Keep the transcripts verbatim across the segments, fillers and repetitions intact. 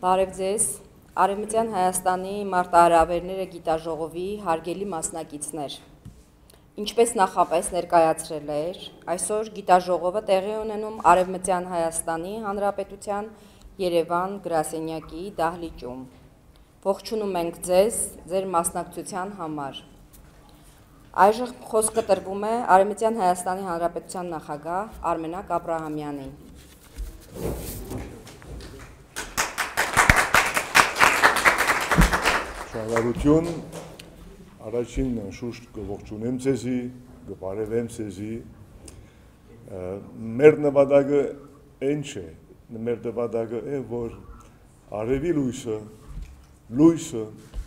Բարև ձեզ, Արևմտյան Հայաստանի մարտահրավերները գիտաժողովի հարգելի մասնակիցներ։ Ինչպես նախապես ներկայացրել էր, այսօր գիտաժողովը տեղի ունենում Արևմտյան Հայաստանի Հանրապետության Երևան գրասենյակի դահլիճում։ Ողջունում ենք ձեզ, ձեր մասնակցության համար։ Այժմ խոսքը տրվում է Արևմտյան Հայաստանի Հանրապետության նախագահ Արմենակ Աբրահամյանին։ Շնորհակալություն, առաջին շուշտ կողջունեմ ձեզի, կբարևեմ ձեզի։ Մեր նպատակը ինչ է, մեր նպատակը է, որ արևի լույսը, լույսը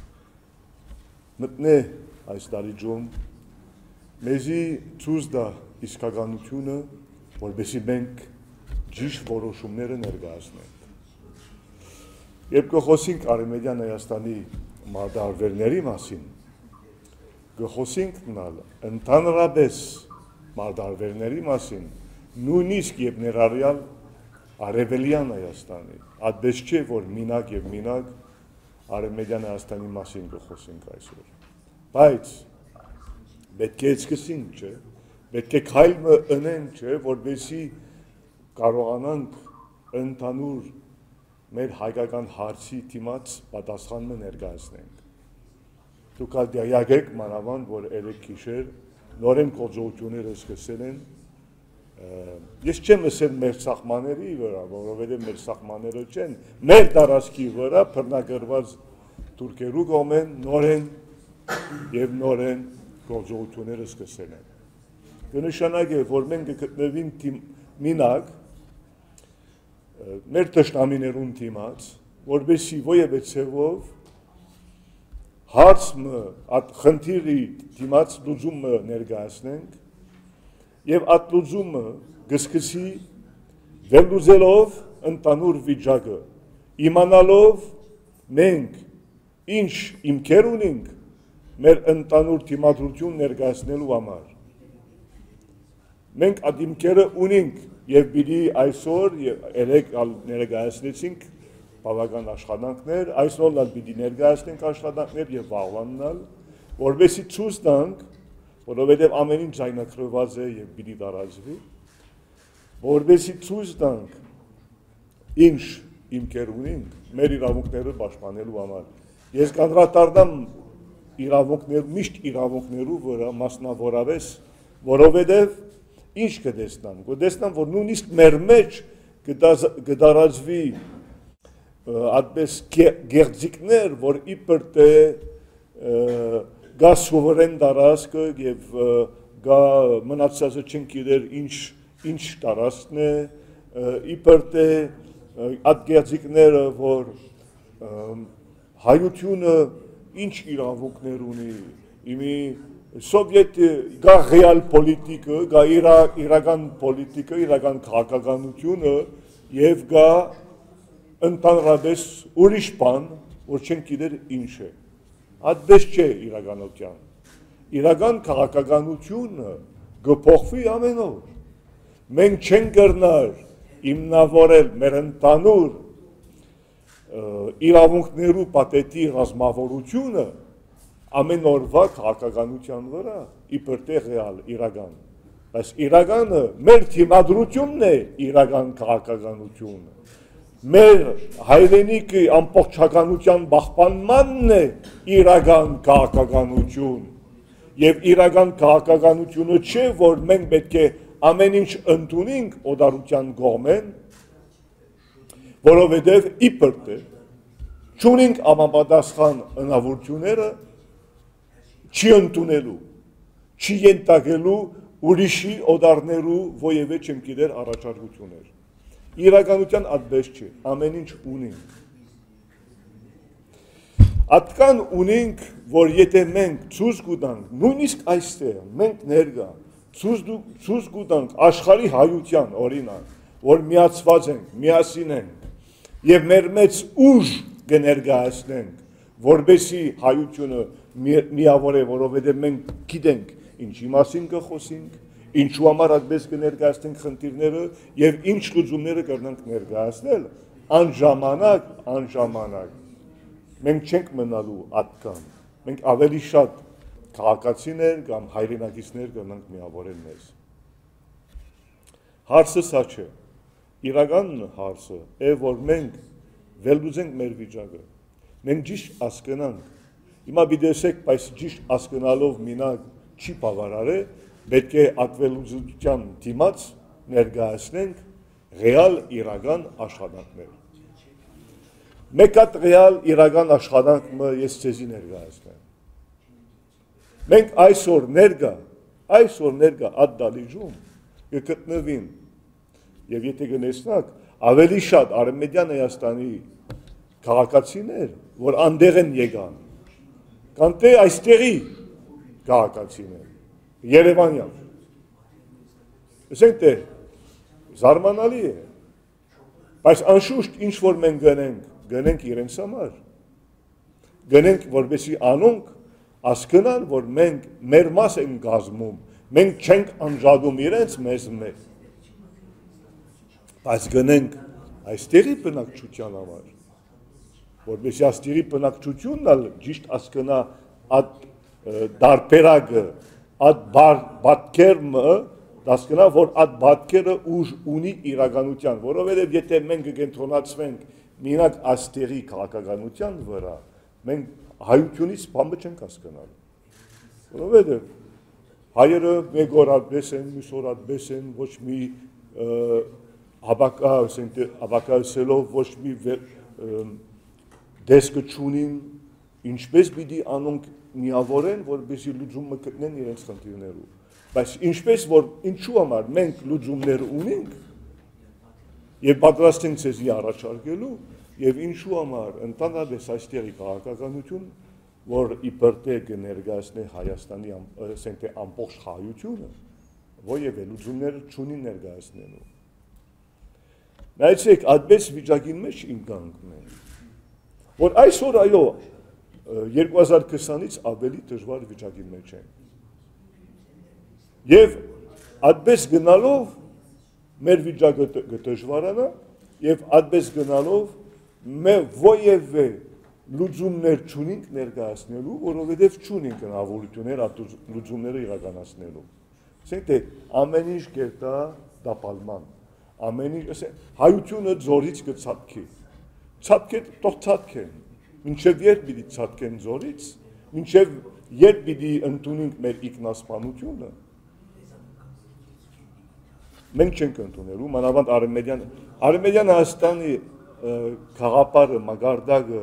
մտնե այս դահլիճում, մեզի ցույց տա իսկականությունը, որպեսզի մենք ճիշտ որոշումները ներկայացնենք։ Երբ կխոսենք Արևմտյան Հայաստանի մարտահրավերների մասին, կխոսենք նալ ընդհանրապես մարտահրավերների մասին, նույնիսկ եւ ներառյալ Արևելյան Հայաստանի, այդպես չէ, որ մինակ եւ մինակ Արևմտյան Հայաստանի մասին կխոսենք այսօր։ Բայց պետք է սկսենք, չէ, պետք է քայլը ընենք, չէ, որպեսզի կարողանանք ընդհանուր մեր հայկական հարցի դիմաց պատասխանը ներկայացնենք։ Դուք յագեք մանավանդ, որ երեք գիշեր նորեն գործողությունները սկսել են։ Ես չեմ ասել մեր սահմանների վրա, որովհետև մեր սահմանները չեն, մեր տարածքի վրա բռնագրված թուրքերու կողմեն նորեն եւ նորեն գործողությունները սկսել են։ Կնշանակե, որ մենք կգտնվենք մինակ մեր թշնամիներուն դիմաց, որպեսզի որևէ ցեվով հարցը այդ խնդիրի դիմաց լուծումը ներկայացնենք եւ այդ լուծումը կսկսի վերլուծելով ընդհանուր վիճակը, իմանալով մենք ինչ իմքեր ունենք մեր ընդհանուր դիմադրություն ներկայացնելու համար։ Մենք այդ իմքերը ունենք եւ պիտի այսօր երեք ներկայացնեցինք բավական աշխատանքներ, այսօր էլ պիտի ներկայացնենք աշխատանքներ եւ վաղվանալ, որովհետեւ ցույց տանք, որովհետեւ ամեն ինչ ձայնագրված է եւ պիտի տարածվի, որովհետեւ ցույց տանք ինչ իմքեր ունենք մեր իրավունքները պաշտպանելու համար։ Ես կանդրադառնամ իրավունքներ, միշտ իրավունքներու վրա մասնավորապես, որովհետեւ ինչ կտեսնան, կտեսնան, որ նույնիսկ մեր մեջ կդարածվի այդպես գեղձիկներ, որ իբր թե գա սուվերեն տարածքը եւ գա մնացածը չեն գիտեր ինչ տարածքն է, իբր թե այդ գեղձիկները, որ հայությունը ինչ իրավունքներ ունի, իմի Սովետ գա ռեալ պոլիտիկը, գա իրական պոլիտիկը, իրական քաղաքականությունը եւ գա ընդհանրապես ուրիշ բան, որ չեն գիտեր ինչ է։ Այդպես չէ իրականության։ Իրական քաղաքականությունը կփոխվի ամեն օր։ Մենք չենք կրնար հիմնավորել մեր ընդհանուր իրավունքներու պատետի ռազմավարությունը ամեն օրվա քաղաքականության վրա, իբր թե ռեալ իրական, բայց իրականը մեր թիմադրությունն է իրական քաղաքականությունը, մեր հայրենիքի ամբողջականության պահպանմանն է իրական քաղաքականություն, եւ իրական քաղաքականությունը չէ, որ մենք պետք է ամեն ինչ ընդունենք օտարության կողմեն, որովհետեւ իբր թե չունենք համապատասխան հնարավորությունները չի ընդունելու, չի ենթարկելու ուրիշի օտարներու որևէ չեմ գիտեր առաջարկություններ։ Իրականության այդպես չէ, ամեն ինչ ունենք։ Այդքան ունենք, որ եթե մենք ցույց կտանք, նույնիսկ այստեղ մենք ներկա ցույց կտանք աշխարհի հայության օրինակ, որ միացված ենք, միասին ենք եւ մեր մեծ ուժ կներկայացնենք, որպեսզի հայությունը միավոր է, որովհետև մենք գիտենք ինչի մասին կխոսենք, ինչու համար այդպես կներկայացնենք խնդիրները եւ ինչ լուծումները կրնանք ներկայացնել, անժամանակ, անժամանակ մենք չենք մնալու ատկան, մենք ավելի շատ քաղաքացիներ կամ հայրենակիցներ կգնանք միավորել մեզ։ Հարցը սա չէ, իրական հարցը է, որ մենք վերլուծենք մեր վիճակը, մենք ճիշտ հասկանանք, հիմա բիդեսեք, բայց ճիշտ հասկանալով մինակ չի բավարար է, պետք է ատվելուծության դիմաց ներկայացնենք ռեալ իրական աշխատանքներ։ Մեկ հատ ռեալ իրական աշխատանքը ես ցեզի ներկայացնեմ։ Մենք այսօր ներկա, այսօր ներկա այդ դալիճում կգտնվին եւ եթե գնացնակ ավելի շատ Արևմտյան Հայաստանի քաղաքացիներ, որ անդեղ են եկան, կան թե այստեղի քաղաքացիներ, Երևանյան։ Ասենք թե զարմանալի է, բայց անշուշտ ինչ որ մենք գնենք, գնենք իրենց համար, գնենք որպեսզի անոնք հասկանան, որ մենք մեր մաս ենք կազմում, մենք չենք անջատում իրենց մեզ մեզ, բայց գնենք այստեղի բնակչության համար, որպեսզի այստեղի բնակչությունն ալ ճիշտ հասկանա այդ դարբերակը, այդ բատկերմը, հասկանա, որ այդ բատկերը ուժ ունի իրականության, որովհետև եթե մենք կենտրոնացվենք մինակ այստեղի քաղաքականության վրա, մենք հայությունից բամը չենք հասկանալու, որովհետև հայերը մեկ օր ատբես են, մյուս օր ատբես են, ոչ մի հավաքայսելով, ոչ մի դեսկը չունին, ինչպես պիտի անոնք միավորեն, որպեսզի լուծումը գտնեն իրենց խնդիրներու, բայց ինչպես որ ինչու համար մենք լուծումներ ունենք եւ պատրաստ ենք ցեզի առաջարկելու եւ ինչու համար ընդհանրապես այստեղի քաղաքականություն, որ իբր թե կներկայացնի Հայաստանի ասենք թե ամբողջ հայությունը, որևէ լուծումներ չունի ներկայացնելու։ Նայեցեք, այդպես վիճակի մեջ ինքանք մենք, որ այսօր այո երկու հազար քսանից ավելի դժվար վիճակի մեջ են։ Եվ այդպես գնալով մեր վիճակը կդժվարանա եւ այդպես գնալով մեր որևէ լուծումներ չունենք ներկայացնելու, որովհետեւ չունենք հնարավորություններ այդ լուծումները իրականացնելու։ Ասենք թե ամեն ինչ կերտա դապալման, ամեն ինչ, ասենք հայությունը ձորից կցածկի։ Ցածկե թող ցածկեն։ Մինչև երբ պիտի ցածկեն ձորից, մինչև երբ պիտի ընդունենք մեր ինքնասպանությունը։ Մենք չենք ընդունելու, մանավանդ Արևմտյան Արևմտյան Հայաստանի քաղաքապարը, մագարտակը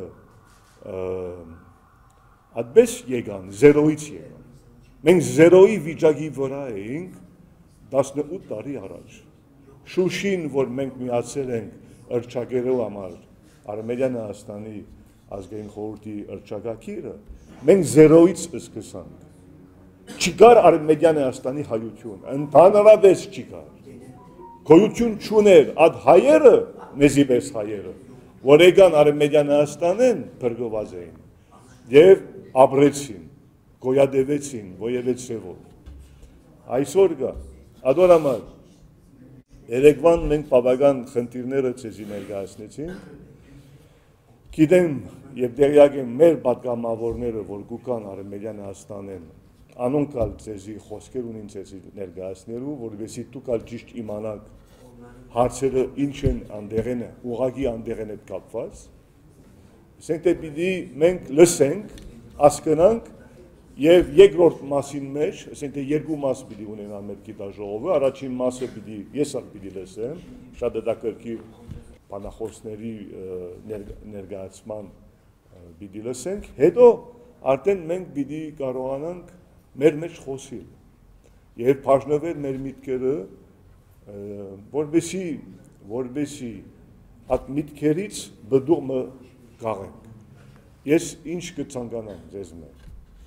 այդպես եկան, զերոից եկան։ Մենք զերոյի վիճակի վրա էինք տասնութ տարի առաջ։ Շուշին, որ մենք միացել ենք ըրճակերու համար Արևմտյան Հայաստանի ազգային խորհրդի ըրճակակիրը, մենք զերոից սկսանք։ Չկար Արևմտյան Հայաստանի հայություն, ընդհանրապես չկար։ Գոյություն չուներ այդ հայերը, մեզի պես հայերը, որ եկան Արևմտյան Հայաստանեն փրկված էին եւ ապրեցին, գոյատևեցին, որևէ ցեվով։ Այսօր կա, ադորամալ, երեկվան մենք բավական խնդիրները ցեզի ներկայացնեցինք։ Գիտեմ եւ տեղյակ եմ մեր պատգամավորները, որ գուկան Արևմտյան Հայաստանեն, անոնք ալ ցեզի խոսքեր ունին ցեզի ներկայացնելու, որովհետեւ դուք ալ ճիշտ իմանաք հարցերը ինչ են անդերեն, ուղղակի անդերեն հետ կապված։ Ասենք թե պիտի մենք լսենք, հասկանանք եւ երկրորդ մասին մեջ, ասենք թե երկու մաս պիտի ունենա մեր գիտաժողովը, առաջին մասը պիտի ես ալ պիտի լսեմ, շատ հետաքրքիր բանախոսների ներկայացման պիտի լսենք, հետո արդեն մենք պիտի կարողանանք մեր մեջ խոսել եւ բաժնվել մեր միտքերը, որովհետեւ որովհետեւ այդ միտքերից բդուրը գաղենք։ Ես ինչ կցանկանամ ձեզ մեջ։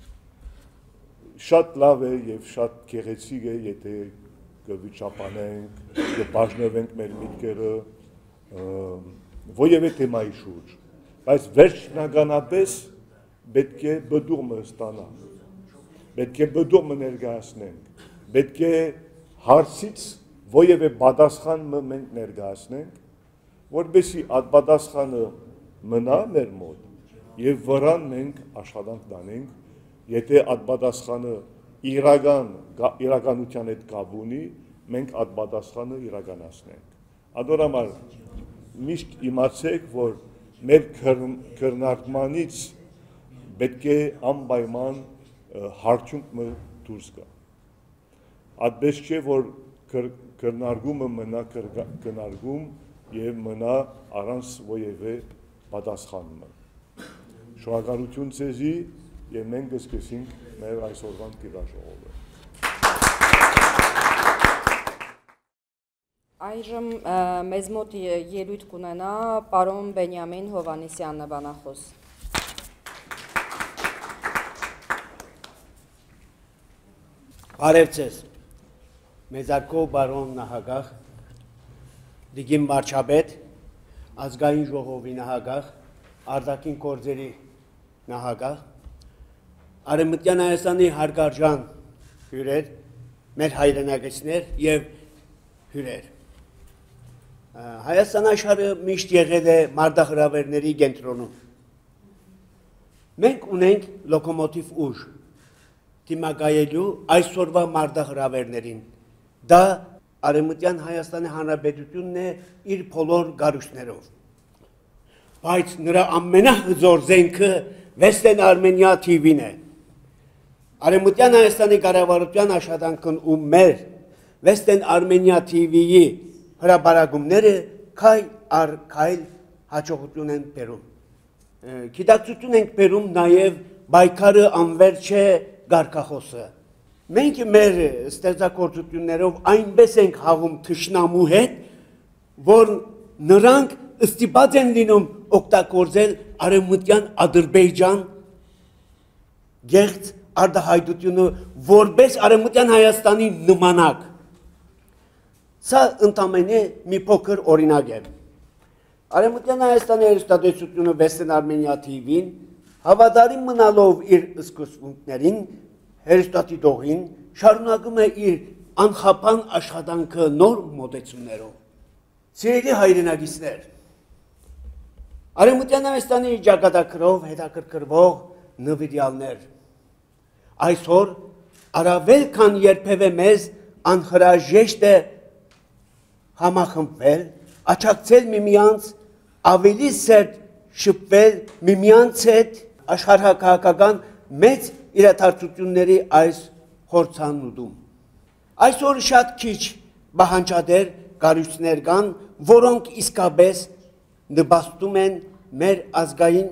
Շատ լավ է եւ շատ գեղեցիկ է, եթե կվիճապանենք, կբաժնվենք մեր միտքերը որևէ թեմայի շուրջ, բայց վերջնականապես պետք է բդուրը ստանանք, պետք է բդուրը ներկայացնենք, պետք է հարցից որևէ պատասխան մենք ներկայացնենք, որբեսի ադբադասխանը մնա մեր մոտ եւ վրան մենք աշխատանք դանենք, եթե ադբադասխանը իրական իրականության հետ կապ ունի, մենք ադբադասխանը իրականացնենք։ Ադորամար միշտ իմացեք, որ մեր քննարկմանից պետք է անպայման հարցունքը դուրս գա։ Այդպես չէ, որ քննարկումը մնա քննարկում եւ մնա առանց որևէ պատասխանման։ Շնորհակալություն ձեզի եւ մենք կսկսենք մեր այսօրվան գիտաժողովը։ Այժմ մեզ մոտ ելույթ կունենա պարոն Բենյամին Հովհաննիսյանը բանախոս։ Բարև ձեզ, մեծարգո բարոն նախագահ, դիգին վարչապետ, ազգային ժողովի նախագահ, արտաքին գործերի նախագահ, Արևմտյան Հայաստանի հարգարժան հյուրեր, մեր հայրենակիցներ եւ հյուրեր։ Հայաստան աշխարհը միշտ եղել է մարտահրավերների կենտրոնում։ Մենք ունենք լոկոմոտիվ ուժ դիմակայելու այսօրվա մարտահրավերներին։ Դա Արևմտյան Հայաստանի Հանրապետությունն է իր բոլոր գարուշներով։ Բայց նրա ամենահզոր զենքը Western Armenia T V-ն է։ Արևմտյան Հայաստանի կառավարության աշխատանքն ու մեր Western Armenia T V-ի հրապարակումները քայլ առ քայլ հաջողություն են բերում։ Գիտակցություն ենք բերում նաև պայքարը անվերջ է գարկախոսը։ Մենք մեր ստեղծագործություններով այնպես ենք հաղում թշնամու հետ, որ նրանք ստիպված են լինում օգտագործել Արևմտյան Ադրբեջան գեղձ արտահայտությունը որպես Արևմտյան Հայաստանի նմանակ։ Սա ընդամենը մի փոքր օրինակ է։ Արևմտյան Հայաստանի հեռուստատեսությունը Western Armenia T V-ն հավատարիմ մնալով իր սկզբունքներին, հեռուստադիտողին շարունակում է իր անխափան աշխատանքը նոր մոտեցումներով։ Սիրելի հայրենակիցներ, Արևմտյան Հայաստանի ճակատագրով հետաքրքրվող նվիրյալներ, այսօր առավել քան երբևէ մեզ անհրաժեշտ է համախմբվել, աջակցել միմյանց, ավելի սերտ շփվել միմյանց հետ աշխարհակահաղական մեծ իրադարձությունների այս խորհրդանուտում։ Այսօր շատ քիչ բանջարդեր կառույցներ կան, որոնք իսկապես նպաստում են մեր ազգային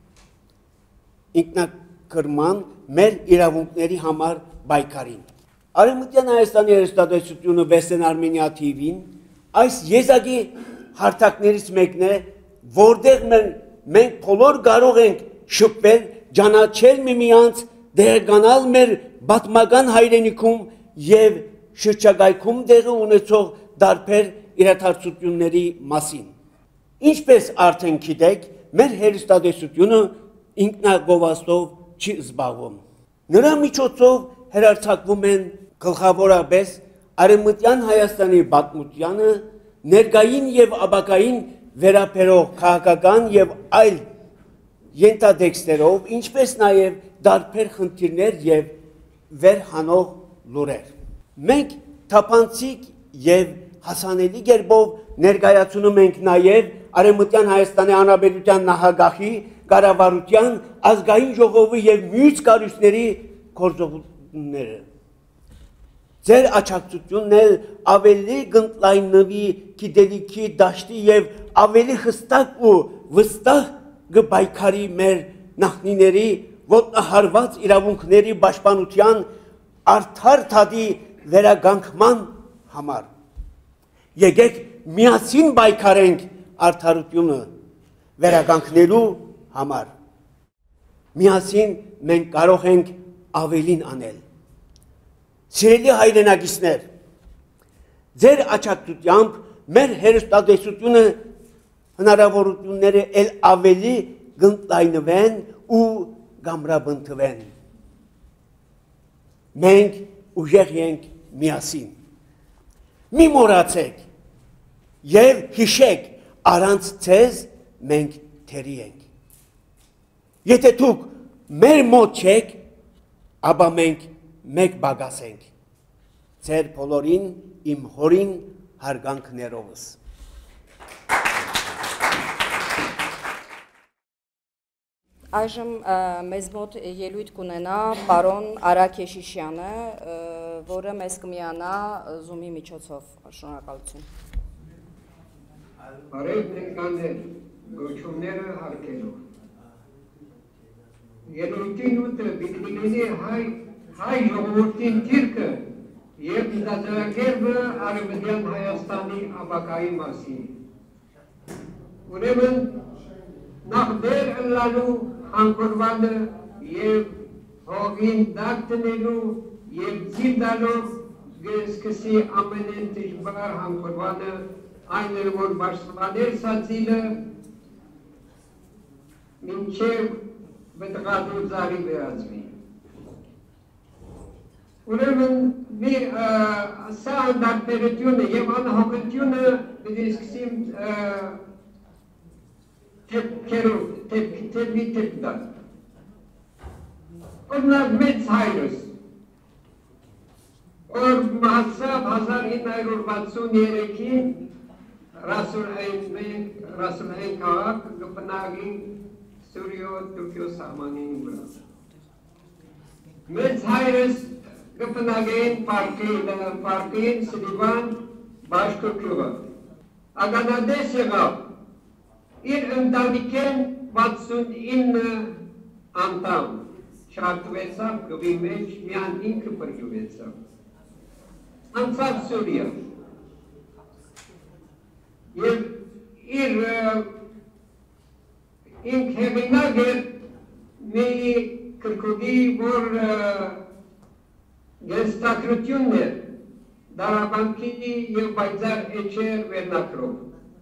ինքնակրման, մեր իրավունքների համար պայքարին։ Արևմտյան Հայաստանի հեռուստատեսությունը Western Armenia T V-ն այս եզակի հարթակներից մեկն է, որտեղ մենք բոլոր կարող ենք շփվել, ճանաչել միմյանց, դերկանալ մեր պատմական հայրենիքում եւ շրջակայքում տեղի ունեցող տարբեր իրադարձությունների մասին։ Ինչպես արդեն գիտեք, մեր հեռուստատեսությունը ինքնագովազդով չի զբաղվում։ Նրա միջոցով հեռարձակվում են գլխավորապես Արևմտյան Հայաստանի պատմությանը, ներկային եւ ապագային վերաբերող քաղաքական եւ այլ ենթատեքստերով, ինչպես նաեւ տարբեր խնդիրներ եւ վերհանող լուրեր։ Մենք թափանցիկ եւ հասանելի կերպով ներկայացնում ենք նաեւ Արևմտյան Հայաստանի Հանրապետության նախագահի, կառավարության, ազգային ժողովի եւ մյուս կառույցների գործողությունները։ Ձեր աջակցությունն էլ ավելի կընդլայնվի գիտելիքի դաշտի եւ ավելի հստակ ու վստահ կպայքարի մեր նախնիների ոտնահարված իրավունքների պաշտպանության արդար թադի վերականգնման համար։ Եկեք միասին պայքարենք արդարությունը վերականգնելու համար։ Միասին մենք կարող ենք ավելին անել։ Սիրելի հայրենակիցներ, ձեր աջակցությամբ մեր հեռուստատեսությունը հնարավորությունները ել ավելի կընդլայնվեն ու կամրապնդվեն։ Մենք ուժեղ ենք միասին։ Մի մոռացեք եւ հիշեք Առանց ցեզ մենք թերի ենք։ Եթե դուք մեր մոտ չեք, ապա մենք մեկ բագաս ենք։ Ձեր բոլորին իմ հորին հարգանքներովս։ Այժմ մեզ մոտ ելույթ կունենա պարոն Արա Քեշիշյանը, որը մեզ կմիանա Zoom-ի միջոցով։ Շնորհակալություն։ Բարև ներկաներ, գոչումները հարգելով։ Ելույթին ուտը բիգնիների հայ ժողովրդին թիրքը և դատակերբը Արևմտյան Հայաստանի ապակայի մասին։ Ուրեմն նախ դեր ըլլալու հանգորվանը և հողին դակ տնելու և ձիլ դալով սկսի ամենեն դժվար հանգորվանը այն էր, որ բարձրվաներ սացիլը մինչև բտղադու ձարի վերածվի։ Ուրեմն մի սա անդարբերությունը և անհոգությունը պիտի սկսիմ թեպքերով, թեպքի թեպքդար։ Օրնակ մեծ հայրս, որ մահացավ հազար ինը հարյուր վաթսուններեքին Ռասուլհեն քաղաք գպնագին Սուրիո-Թուրքիո սահմանին վրա։ Մեծ հայրս գպնագին պարկին Սլիվան բաշկոքյուղը։ Ագանադես եղավ իր ընտանիքեն վաթսունինը անդամ շարտվեցավ գվի մեջ միան ինքը պրգյուվեցավ։ Անցավ Սուրիա։ Եվ իր ինք հեղինակ էր մի կրկուդի, որ գեստակրությունն էր դարաբանքի և բայձար էջեր վերնակրով։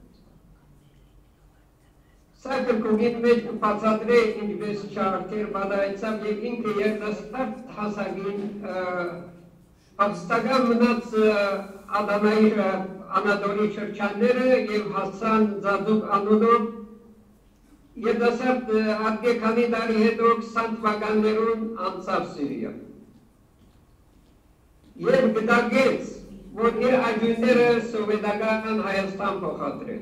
Սա կրկուգին մեջ կպացադրե ինչպես չարդեր բադայցավ և ինքը երդաստարդ հասագին ապստական մնաց ադանայի անադորի շրջանները և հասան զադուկ անունով երդասարդ ատգե քանի դարի հետո քսան թվականներուն անցավ Սիրիա։ Եվ գտագեց, որ իր աջույները սովետական Հայաստան փոխադրեն։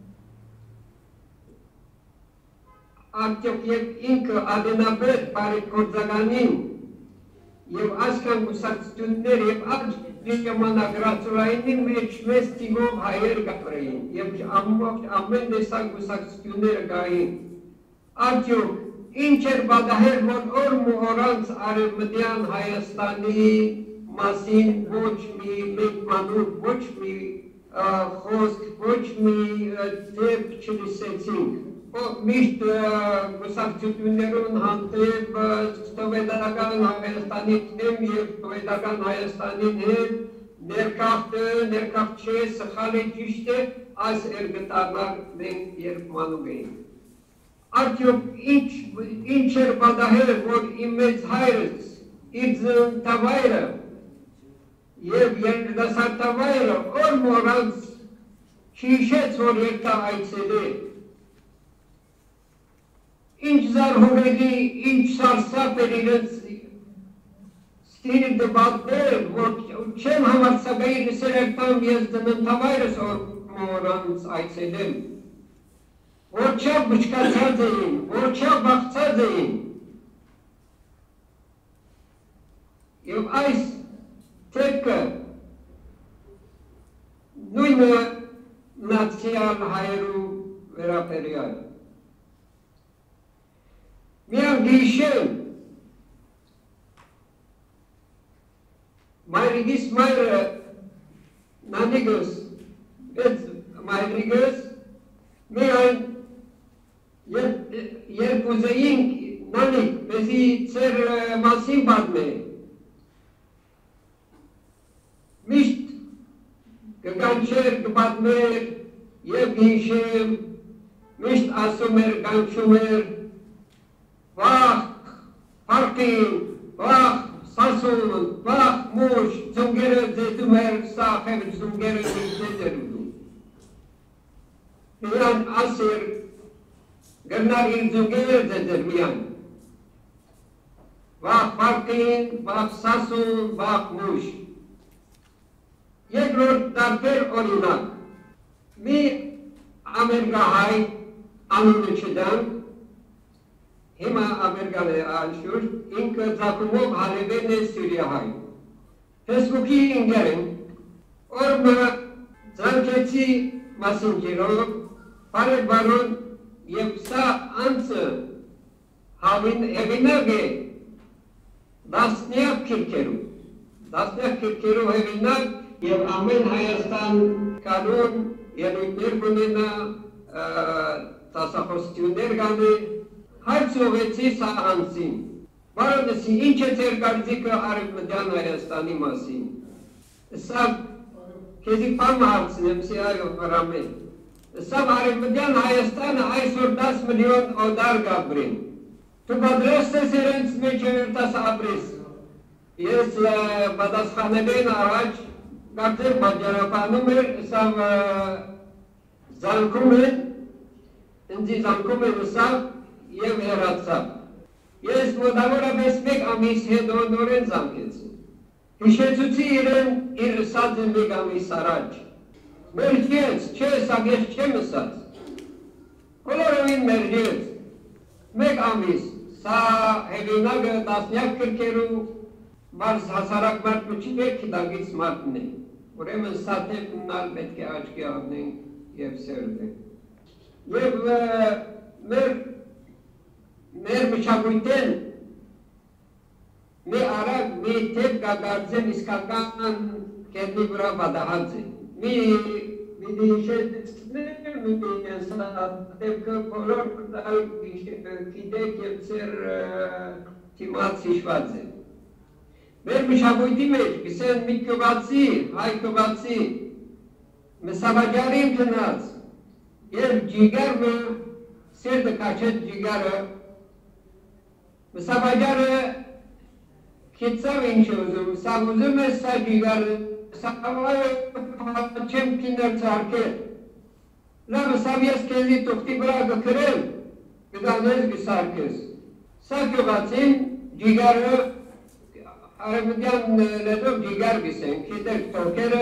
Արդյոք և ինքը ադենաբետ բարեգործականին և այսքան գուսակցություններ և աջ ժամանագրացուրայինի մեջ մեծ թիմով հայեր գապրեին և ամեն տեսակ գուսակցությունները գային։ Արդյոք ինչ էր բադահեր, որ օրմ ու օրանց Արևմտյան Հայաստանի մասին ոչ մի մեկ մանուկ, ոչ մի խոսք, ոչ մի դեպք չլսեցինք։ Միշտ գուսակցություններուն հանդեպ սովետական Հայաստանի դեմ և սովետական Հայաստանի հետ ներքաղթը, ներքաղթ չէ, սխալ է, ճիշտ է, այս երգտարներ մենք երբ մանում էինք։ Արդյոք ինչ էր բադահեր, որ իմ մեծ հայրս, իր ծննդավայրը և երդասարտավայրը օր մորանց չհիշեց, որ երդա այցելել։ Ինչ զարհուրելի, ինչ սարսափ էր իրենց ստիր դբատներ, որ չեմ համարձակայի լսել երդամ ես ծննդավայրս օր մորանց այցելեմ։ Որ չավ բչկացած էին, որ չավ բաղցած էին։ Եվ այս թեպքը նույնը նացիալ հայերու վերապերյալ։ Միան գիշեն մայրիգիս մայրը նանիգս, էց մայրիգս միան երբ ուզեինք նանիք, մեզի ծեր մասին բադմե, միշտ կգանչեր, կբադմեր և գիշեմ, միշտ ասում էր, գանչում էր, վախ, պարտին, վախ, սասուն, վախ, մուշ, ծունգերը ձեզում էր, սախ էր ծունգերը ձեզ էր ուդում։ միան ասեր գրնար իր ձուգերը ձեզեր միան, վաղ պարտին, վաղ սասուն, վաղ մուշ, երկրորդ դարբեր օրինակ, մի ամերգահայ անունը չդանք, հիմա ամերգալ է անշուր, ինքը ձակումով հարևեն է Սիրիահայ, Facebook-ի ինգեր են, օրմը ձանքեցի մասինջերով, բարեբարոն և սա անցը հեղինակ է դասնյակ քիրքերու, դասնյակ քիրքերու հեղինակ և ամեն Հայաստան կանոն ելույթներ կունենա, տասախոսություններ գանի, հարց ուղեցի սա անցին, բարոնեսի ինչ է ձեր կարծիքը Արևմտյան Հայաստանի մասին, սա քեզի պամ հարցնեմ սի այո վրամեն, սա Արևմտյան Հայաստանը այսօր դաս միլիոն օդար գաբրին, դու պատրաստ ես իրենց մեջ երտաս ապրես, ես պատասխանելին առաջ կարծեմ բաջարապանում էր, սա զանքում են, ինձի զանքում են սա և հերացավ, ես մոտավորապես մեկ ամիս հետո նորեն զանքեցի, հիշեցուցի իրեն իր սած է մեկ ամիս առաջ, մերջեց, չէ սակ ես չեմ սած, բոլորովին մերջեց, մեկ ամիս, սա հեղինակը տասնյակ կրկերու մարս հասարակ մարդ մչի էր կիտագից մարդն է, ուրեմն սա թեպնալ պետք է աչքի ավնենք և սերդենք։ Եվ մեր մշակույթեն մի արագ մի թեպ կագարձեմ իսկական կետնի վրա բադահած է։ Մի դիշեցներ մի սա թեպքը բոլոր գիտեք և ծեր թիմաց հիշված է։ Մեր մշակույթի մեջ կսեն մի կվացի, հայ կվացի, մսավաջարին կնած, և ջիգարը, սերդը կաչեց ջիգարը, մսավաջարը քիծավ ինչ ուզում, սա ուզում է սա ջիգարը, սա չեմ կիներ ծարկել, լավ սավ ես կեզի տուղտի վրա գքրեմ, գդանես գսարկես, սա կվացին ջիգարը, Արևմտյան լեզով ջիգար գիսենք, գիտեք տորքերը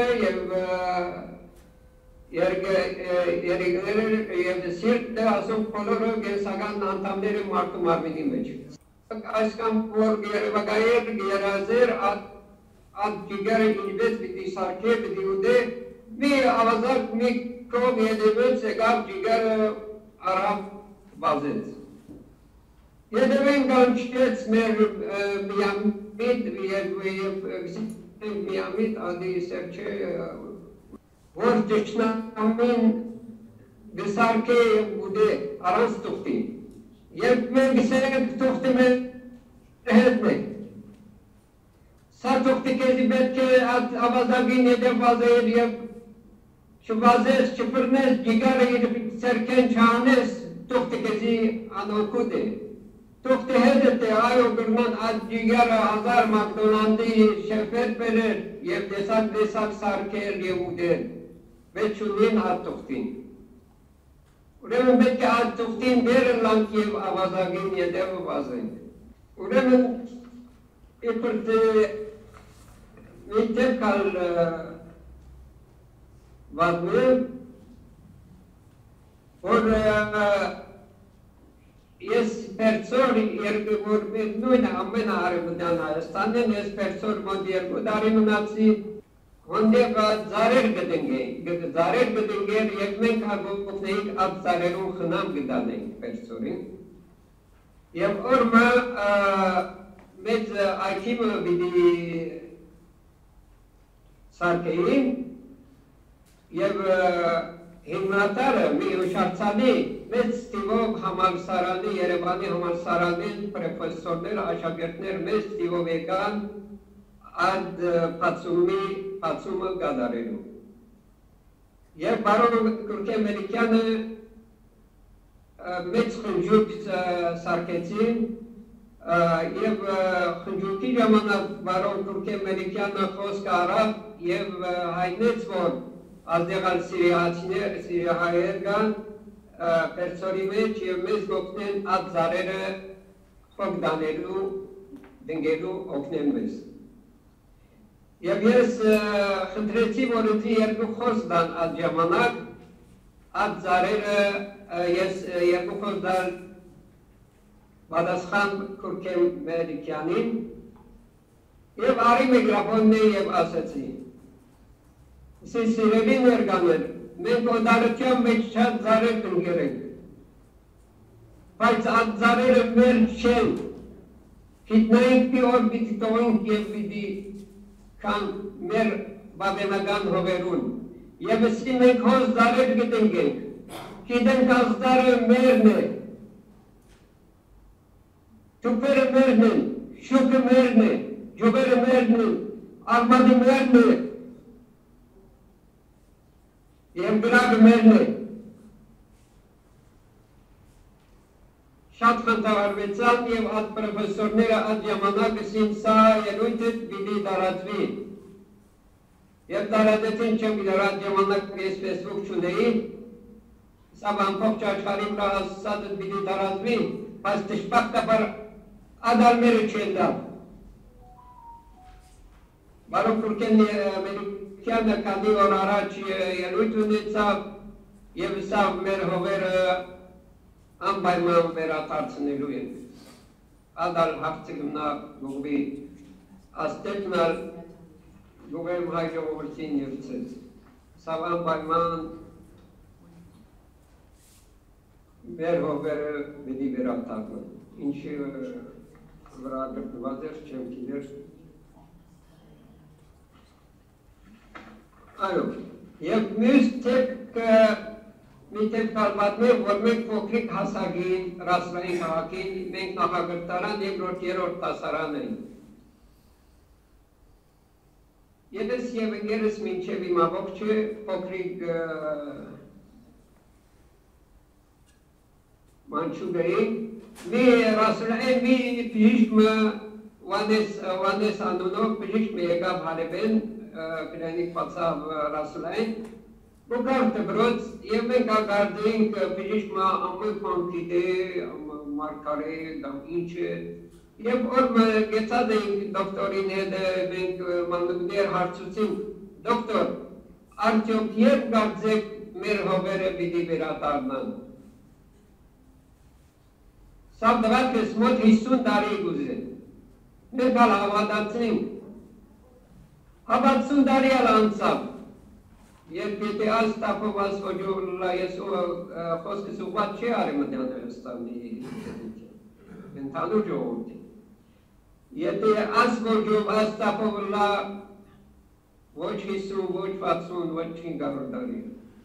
և սիրտը ասում բոլորը գենսական անդամները մարդու մարմինի մեջ։ Այսքան որ երևակայեր, երազեր, այդ ջիգարը ինվեց պիտի սարքե, պիտի ուդե, մի ավազակ մի կով եդևեց եկավ ջիգարը արավ բազեց։ Եդևեն կանչեց մեր միամիտ և միամիտ ադի սեր չէ, որ ճշնամին գսարկե և ուդե առանց տուղտին։ Երբ մեր գսենք տուղտի մեր հետն է։ Սա տուղտի կեզի պետք է ավազագին եդև վազեր և չվազես, չպրնես, ջիգարը սերքեն չանես, տուղտի կեզի անօքուտ է։ Տուղտի հետët է, այո գրման այդ ջիգարը հազար մակդոնանդի շեփեր բերեր և դեսակ դեսակ սարքեր և ուդեր, վետ չունին այդ տուղտին։ Ուրեմն պետք է այդ տուղտին բերը լանք և ավազագին ետևը վազենք։ Ուրեմն իպր թե մի տեպ կալ վազնեմ, որ ես պերցոր որ նույն ամեն Արևմտյան Հայաստանն ես պերցոր մոտ երկու տարի մնացի, հոնդև ձարեր գտնենք, ձարեր գտնենք և մենք հագոտնեինք այդ ձարերուն խնամ գտանենք պերցորին և օրմը մեծ այքիմը բիդի սարկեին և հիմնատարը մի ուշարցանի մեծ ստիվով համալսարանի, Երևանի համալսարանին պրոֆեսորներ, աշակերտներ մեծ ստիվով եկան այդ պացումի պացումը գադարելու։ Եվ բարոն Կուրկե Մելիքյանը մեծ խնջուկ սարկեցին և խնջուկի ժամանակ բարոն Կուրկե Մելիքյանը խոսք արավ և հայտնեց, որ ազդեղալ սիրիացիներ, սիրիահայեր կան պերցորի մեջ և մեզ գոքնեն այդ զարերը խոք դանելու, դնգելու օգնեն մեզ։ Եվ ես խնդրեցի, որ ինձի երկու խոս դան այդ ժամանակ, այդ զարերը ես երկու խոս դան պատասխան Քուրքեմ Մելիքյանին և արի միգրաֆոնն է և ասեցի. Սի սիրելի ներկաներ, մենք օդարության մեջ շատ զարեր տնգեր ենք, բայց այդ զարերը մեր չեն, գիտնայինք պի օր պիտի տողենք և պիտի կան մեր բաբենական հովերուն, և սի մենք հոս զարեր գտնենք ենք, գիտենք այս զարը մերն է, թուպերը մերն են, շուկը մերն է, ջուբերը մերն են, արմադը մերն է, և գրագը մերն է։ Շատ խնդավարվեցան և այդ պրոֆեսորները այդ ժամանակը սինսա ելույթը պիտի տարածվի։ Եվ տարածեցին չեմ գիտեր այդ ժամանակ ես ֆեսբուք չունեի, սա ամբողջ աշխարհի վրա ասածը պիտի տարածվի, բայց դժբախտաբար ադալմերը չեն դավ։ Բարոն Քուրքեն Մելիքյանը քանի օր առաջ ելույթ ունեցավ և սա մեր հովերը անպայման վերադարձնելու են։ Ադալ հարցը գնա գուղվի աստեղնալ գուղեմ հայ ժողովրդին և ցեց։ Սա անպայման մեր հովերը պիտի վերադառնան։ Ինչի վրա գտնված էր չեմ գիտեր։ Այո, և մյուս թեպք մի թեպք կալպատներ, որ մենք փոքրիկ հասակին, ռասրային քաղաքին, մենք նախագծարան երկրորդ երրորդ դասարան էին։ Ես և ընկերս մինչև իմ ամբողջը փոքրիկ մանչուգային, մի ռասրային մի բժիշկը Վանես անունով բժիշկ եկավ Հարևեն, կրայնիկ պացավ ռասուլային, բուկար տբրոց և մենք ագարդեինք բժիշկը ամոյք մանքիտ է, մարկար է, դամ ինչ է, և որ գեցած էինք դոկտորին հետ մենք մանուկներ հարցուցինք, դոկտոր, արդյոք երբ կարծեք մեր հովերը պիտի վերադառնան։ Սա դվարկես մոտ հիսուն տարի գուզեն, մենք ալ հավատացինք, Հավատսուն տարի ալ անցավ, երբ եթե այս տապով այս ոջովլա ես խոսքս ուղված չի արեմդյան Հայաստանի ընդհանուր ժողովրդի։ Եթե այս ոջով այս տապովլա ոչ հիսուն, ոչ վաթսուն, ոչ հինգարորդ տարի։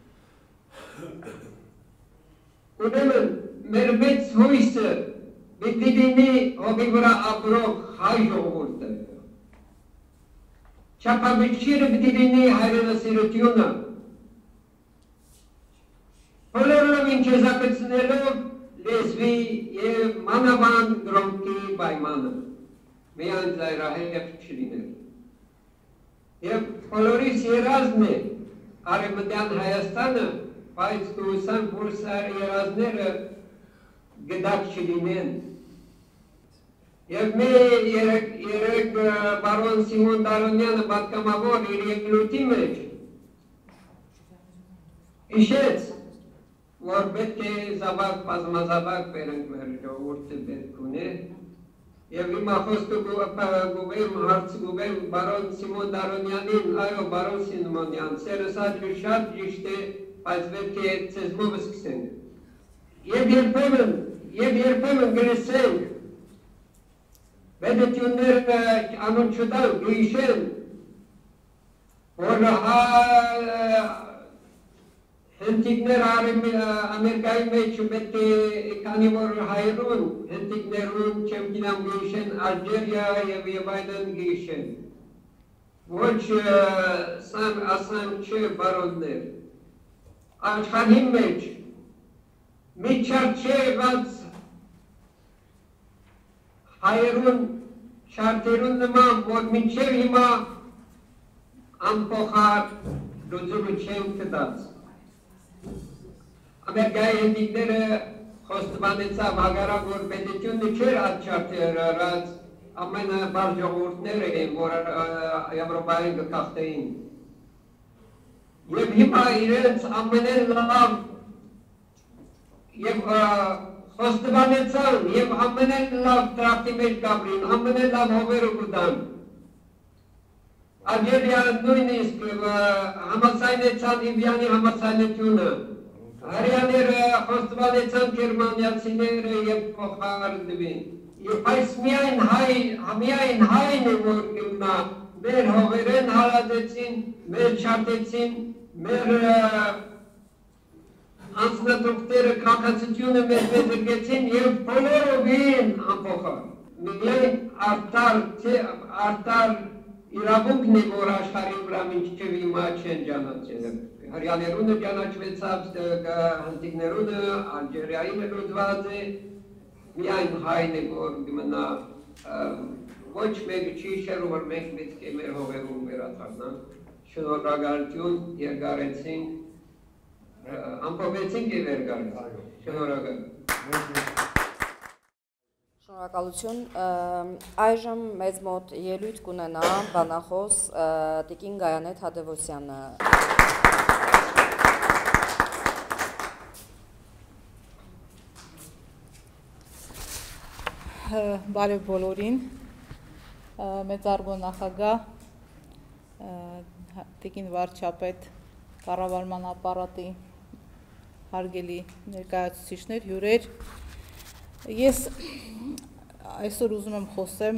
Ուրեմն մեր մեծ հույսը պիտի լինի հողի վրա ապրող հայ ժողովուրդը։ Չափաբիջերը պիտի լինի հայրենասիրությունը, բոլորով ինքեզակցնելով լեզվի և մանավանդ գրոնքի պայմանը, միայն զայրահեղ չլիներ։ Եվ բոլորիս երազն է Արևմտյան Հայաստանը, բայց կուսան բուրսար երազները գդակ չլինեն։ Եվ մի երեկ բարոն Սիմոն Դարոնյանը պատկամավոր իր եկլույթի մեջ իշեց, որ պետք է զաբակ, պազմազաբակ բերենք մեր ժողովուրդը պետք ունե և հիմա խոսքը գուվեմ, հարց գուվեմ բարոն Սիմոն Դարոնյանին, այո բարոն Սիմոնյան, սերս աչը շատ ճիշտ է, բայց պետք է ցեզմով սկսենք։ Եվ երբեմն, և երբեմն գրսենք Պետությունները անուն չտան, գույշեն, որ հենտիկներ Ամերկայի մեջ պետք է քանի որ հայրուն, հենտիկներուն չեմ գինամ գույշեն Ալջերիա և և այդն գույշեն։ Ոչ սան ասան չէ բարոններ։ Աշխարհի մեջ մի չարդ չէ եղած հայերուն շարքերուն նման, որ մինչև հիմա անփոխար լուծումը չեն կդած։ Ամերիկայի հնդիկները խոստովանեցավ հագարակ որ պետությունը չէր ատչարտեր արած ամենաբարձ ժողովուրդները են, որ Եվրոպայում կգաղթեին։ Եվ հիմա իրենց ամենեն լավ և խոստովանեցան և ամենեն լավ տրախտի մեջ գաբրին, ամենեն լավ հովերը կուտան։ Ալժիրիան նույնիսկ համացայնեցան Իվյանի համացայնությունը, հրյաները խոստովանեցան գերմանիացիները և փոխարդվին։ Եվ այս միայն հայն է, որ գմնա, մեր հողերեն հարադեցին, մեր չարտեցին, մեր անձնատուկները կաղացությունը մեր մեզրգեցին և բոլորովին ամփոխան։ Միայն արտար իրավունքն է, որ աշխարհի վրա մինչև հիմա չեն ճանաչել։ Հրյաներունը ճանաչվեցավ, հնդիկներունը, Ալժիրիային լուծված է, միայն հայն է, որ գմնա ոչ մեկը չի շերու, որ մենք պետք է մեր հողերում վերադառնանք, շնորհակալություն երկարեցինք, ամփոփեցինք և երկարեցինք, շնորհակալ։ Շնորհակալություն, այժմ մեզ մոտ ելույթ կունենա բանախոս տիկին Գայանե Թադևոսյանը։ Բարև բոլորին, մեծարգո նախագահ, տիկին վարչապետ, կառավարման ապարատի հարգելի ներկայացուցիչներ, հյուրեր, ես այսօր ուզում եմ խոսեմ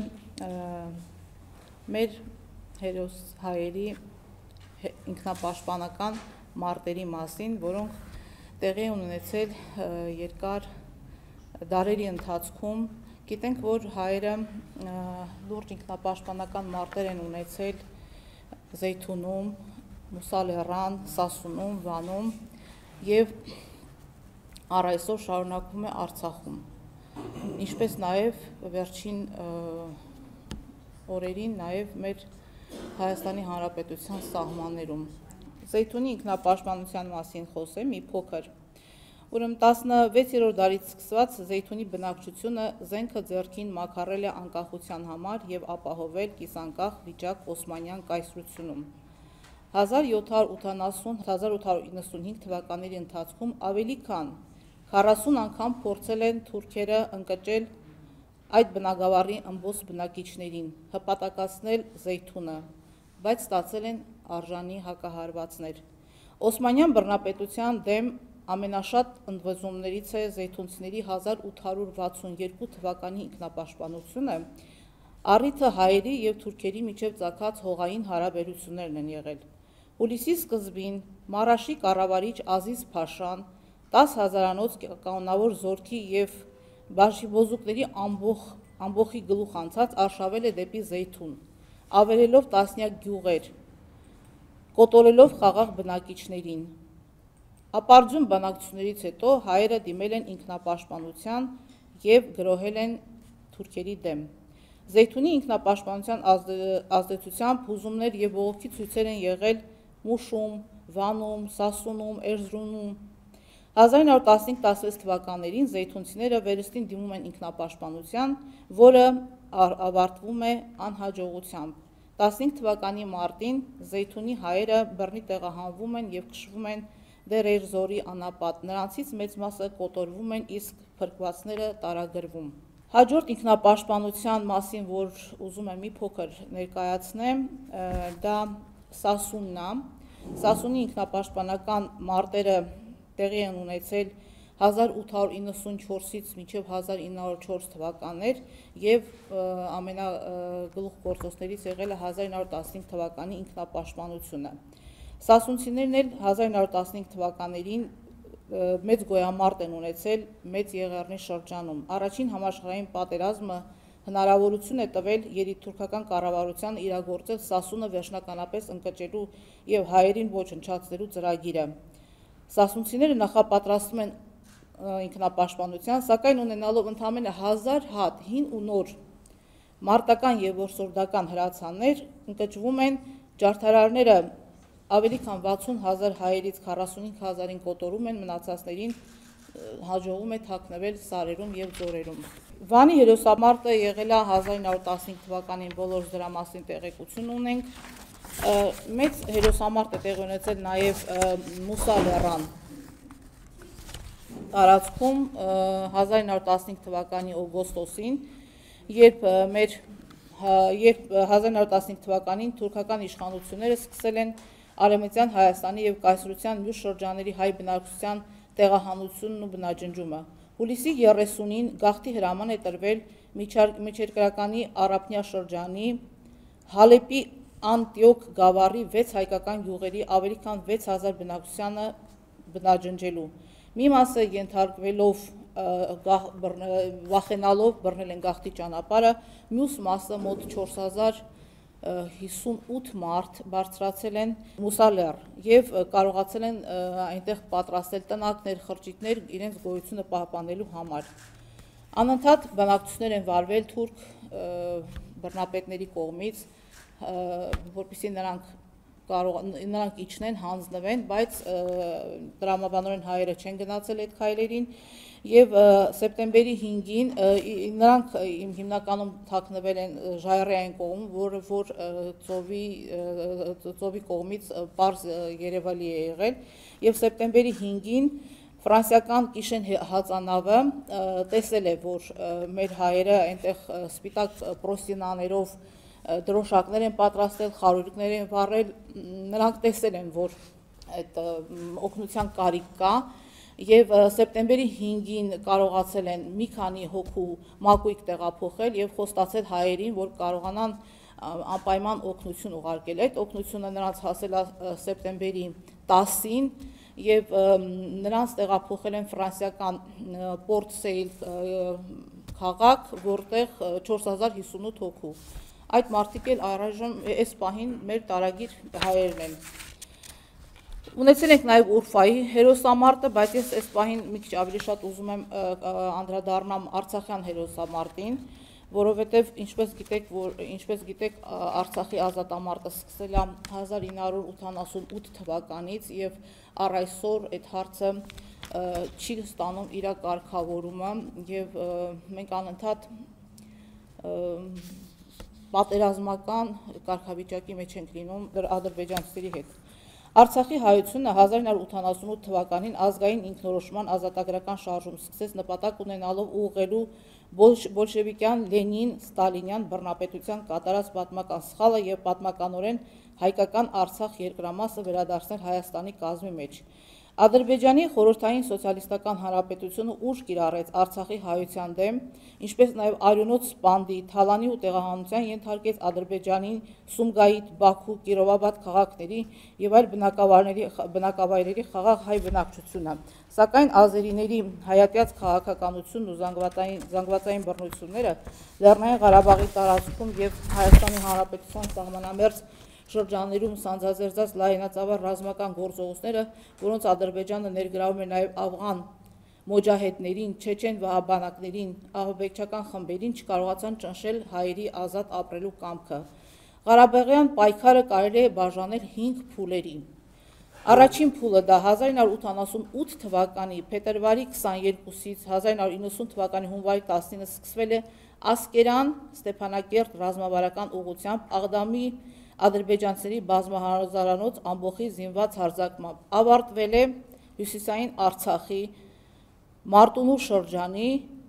մեր հերոս հայերի ինքնապաշտպանական մարտերի մասին, որոնք տեղի են ունեցել երկար դարերի ընթացքում։ Գիտենք, որ հայերը լուրջ ինքնապաշտպանական մարտեր են ունեցել Զեյթունում, Մուսալեռան, Սասունում, Վանում և առ այսօր շարունակվում է Արցախում, ինչպես նաև վերջին օրերին նաև մեր Հայաստանի Հանրապետության սահմաններում։ Զեյթունի ինքնապաշտպանության մասին խոսեմ մի փոքր։ Ուրեմն տասնվեցերորդ դարից սկսված Զեյթունի բնակչությունը զենքը ձեռքին մաքարել է անկախության համար և ապահովել կիսանկախ վիճակ Օսմանյան կայսրությունում։ հազար յոթ հարյուր ութանասուն - հազար ութ հարյուր իննսունհինգ թվականների ընթացքում ավելի քան քառասուն անգամ փորձել են թուրքերը ընկճել այդ բնակավարի ըմբոստ բնակիչներին, հպատակացնել Զեյթունը, բայց ստացել են արժանի հակահարվածներ։ Օսմանյան բռնապետության դեմ ամենաշատ ընդվզումներից է զեյթունցիների հազար ութ հարյուր վաթսունյոթ թվականի ինքնապաշտպանությունը, առիթը հայերի և թուրքերի միջև ծագած հողային հարաբերություններն են եղել։ Հուլիսի սկզբին Մարաշի կառավարիչ Ազիզ Փաշան տաս հազարանոց կանոնավոր զորքի և բաժիբոզուկների ամբոխի գլուխ անցած արշավել է դեպի Զեյթուն, ավերելով տասնյակ գյուղեր, կոտորելով խաղաղ բնակիչներին։ Ապարդյուն բանակցություններից հետո հայերը դիմել են ինքնապաշտպանության և գրոհել են թուրքերի դեմ։ Զեյթունի ինքնապաշտպանության ազդեցությամբ հուզումներ և բողոքի ցույցեր են եղել Մուշում, Վանում, Սասունում, Էրզրումում։ հազար ինը հարյուր տասնհինգ - տասնվեց թվականներին զեյթունցիները վերստին դիմում են ինքնապաշտպանության, որը ավարտվում է անհաջողությամբ։ տասնհինգ թվականի մարտին Զեյթունի հայերը բռնի տեղահանվում են և քշվում են Դեր Էրզորի անապատ, նրանցից մեծ մասը կոտորվում են, իսկ փրկվածները տարագրվում։ Հաջորդ ինքնապաշտպանության մասին, որ ուզում եմ մի փոքր ներկայացնեմ, դա Սասունն է։ Սասունի ինքնապաշտպանական մարտերը տեղի են ունեցել հազար ութ հարյուր իննսունչորսից մինչև հազար ինը հարյուր չորս թվականներ և ամենագլուխգործոցներից եղել է հազար ինը հարյուր տասնհինգ թվականի ինքնապաշտպանությունը։ Սասունցիներն էլ հազար ինը հարյուր տասնհինգ թվականներին մեծ գոյամարտ են ունեցել Մեծ Եղեռնի շրջանում։ Առաջին համաշխարհային պատերազմը հնարավորություն է տվել երիտթուրքական կառավարությանը իրագործել Սասունը վերջնականապես ընկճելու և հայերին ոչնչացնելու ծրագիրը։ Սասունցիները նախապատրաստվում են ինքնապաշտպանության, սակայն ունենալով ընդամենը հազար հատ հին ու նոր մարտական և որսորդական հրացաններ, ընկճվում են, ջարդարարները ավելի քան վաթսուն հազար հայերից քառասունհինգ հազարին կոտորում են, մնացածներին հաջողվում է թաքնվել սարերում եւ ձորերում։ Վանի հերոսամարտը եղել է հազար ինը հարյուր տասնհինգ թվականին, բոլորս դրա մասին տեղեկություն ունենք։ Մեծ հերոսամարտ է տեղի ունեցել նաև Մուսա լեռան տարածքում հազար ինը հարյուր տասնհինգ թվականի օգոստոսին, երբ մեր երբ հազար ինը հարյուր տասնհինգ թվականին թուրքական իշխանությունները սկսել են Արևմտյան Հայաստանի եւ Կայսրության մյուս շրջանների հայ բնակչության տեղահանությունն ու բնաջնջումը։ Հուլիսի երեսունին գաղթի հրաման է տրվել միջերկրականի Առափնյա շրջանի Հալեպի Անտիոք գավառի վեց հայկական գյուղերի ավելի քան վեց հազար բնակչությանը բնաջնջելու։ Մի մասը ենթարկվելով վախենալով բռնել են գաղթի ճանապարհը, մյուս մասը մոտ չորս հազար հիսունութ մարդ բարձրացել են Մուսա լեռ եւ կարողացել են այնտեղ պատրաստել տնակներ, խրճիթներ իրենց գոյությունը պահպանելու համար։ Անընդհատ բնակչություններ են վարվել թուրք բռնապետների կողմից, որպեսզի նրանք կարող նրանք իջնեն, հանձնվեն, բայց տրամաբանորեն հայերը չեն գնացել այդ քայլերին եւ սեպտեմբերի հինգին նրանք հիմնականում թաքնվել են Ժայռեային կողմում, որը որ ծովի ծովի կողմից պարզ երևալի է եղել եւ սեպտեմբերի հինգին ֆրանսիական Կիշեն հածանավը տեսել է, որ մեր հայերը այնտեղ սպիտակ պրոստինաներով դրոշակներ են պատրաստել, խարույկներ են վառել, նրանք տեսել են, որ այդ օգնության կարիք կա եւ սեպտեմբերի հինգին կարողացել են մի քանի հոգու մակույկ տեղափոխել եւ խոստացել հայերին, որ կարողանան անպայման օգնություն ուղարկել։ Այդ օգնությունը նրանց հասել է սեպտեմբերի տասին եւ նրանց տեղափոխել են ֆրանսիական Պորտ Սեյլ քաղաք, որտեղ չորս հազար հիսունութ հոգու։ Այդ մարդիկ էլ առայժմ այս պահին մեր տարագիր հայերն են։ Ունեցել ենք նաև Ուրֆայի հերոսամարտը, բայց ես այս պահին մի քիչ ավելի շատ ուզում եմ անդրադառնամ Արցախյան հերոսամարտին, որովհետև ինչպես գիտեք, որ ինչպես գիտեք, Արցախի ազատամարտը սկսել է հազար ինը հարյուր ութանասունութ թվականից եւ առ այսօր այդ հարցը չի ստանում իր կարգավորումը եւ մենք անընդհատ պատերազմական կարգավիճակի մեջ ենք լինում ադրբեջանցիների հետ։ Արցախի հայությունը հազար ինը հարյուր ութանասունութ թվականին ազգային ինքնորոշման ազատագրական շարժում սկսեց նպատակ ունենալով ուղղելու բոլշևիկյան Լենին-Ստալինյան բռնապետության կատարած պատմական սխալը եւ պատմականորեն հայկական Արցախ երկրամասը վերադարձնել Հայաստանի կազմի մեջ։ Ադրբեջանի խորհրդային սոցիալիստական հանրապետությունը ուժ կիրառեց Արցախի հայության դեմ, ինչպես նաև արյունոց սպանդի, թալանի ու տեղահանության ենթարկեց Ադրբեջանին Սումգայիթ, Բաքու, Կիրովաբադ քաղաքների եւ այլ բնակավայրերի խաղաղ հայ բնակչությունը։ Սակայն ազերիների հայատյաց քաղաքականությունն ու զանգվածային բռնությունները Լեռնային Ղարաբաղի տարածքում եւ Հայաստանի Հանրապետության սահմանամերձ շրջաններում սանձազերծած լայնածավալ ռազմական գործողությունները, որոնց Ադրբեջանը ներգրավում է նաև աֆղան մոջահեդներին, չեչեն վահաբանակներին, ահաբեկչական խմբերին չկարողացան ճնշել հայերի ազատ ապրելու կամքը։ Ղարաբաղյան պայքարը կարելի է բաժանել հինգ փուլերի։ Առաջին փուլը դա հազար ինը հարյուր ութանասունութ թվականի փետրվարի քսաներկուսից հազար ինը հարյուր իննսուն թվականի հունվարի տասնինը սկսվել է Ասկերան, Ստեփանակերտ ռազմավարական ուղղությամբ Աղդամի ադրբեջանցիների բազմահազարանոց ամբոխի զինված հարձակմամբ ավարտվել է հյուսիսային Արցախի Մարտունու շրջանի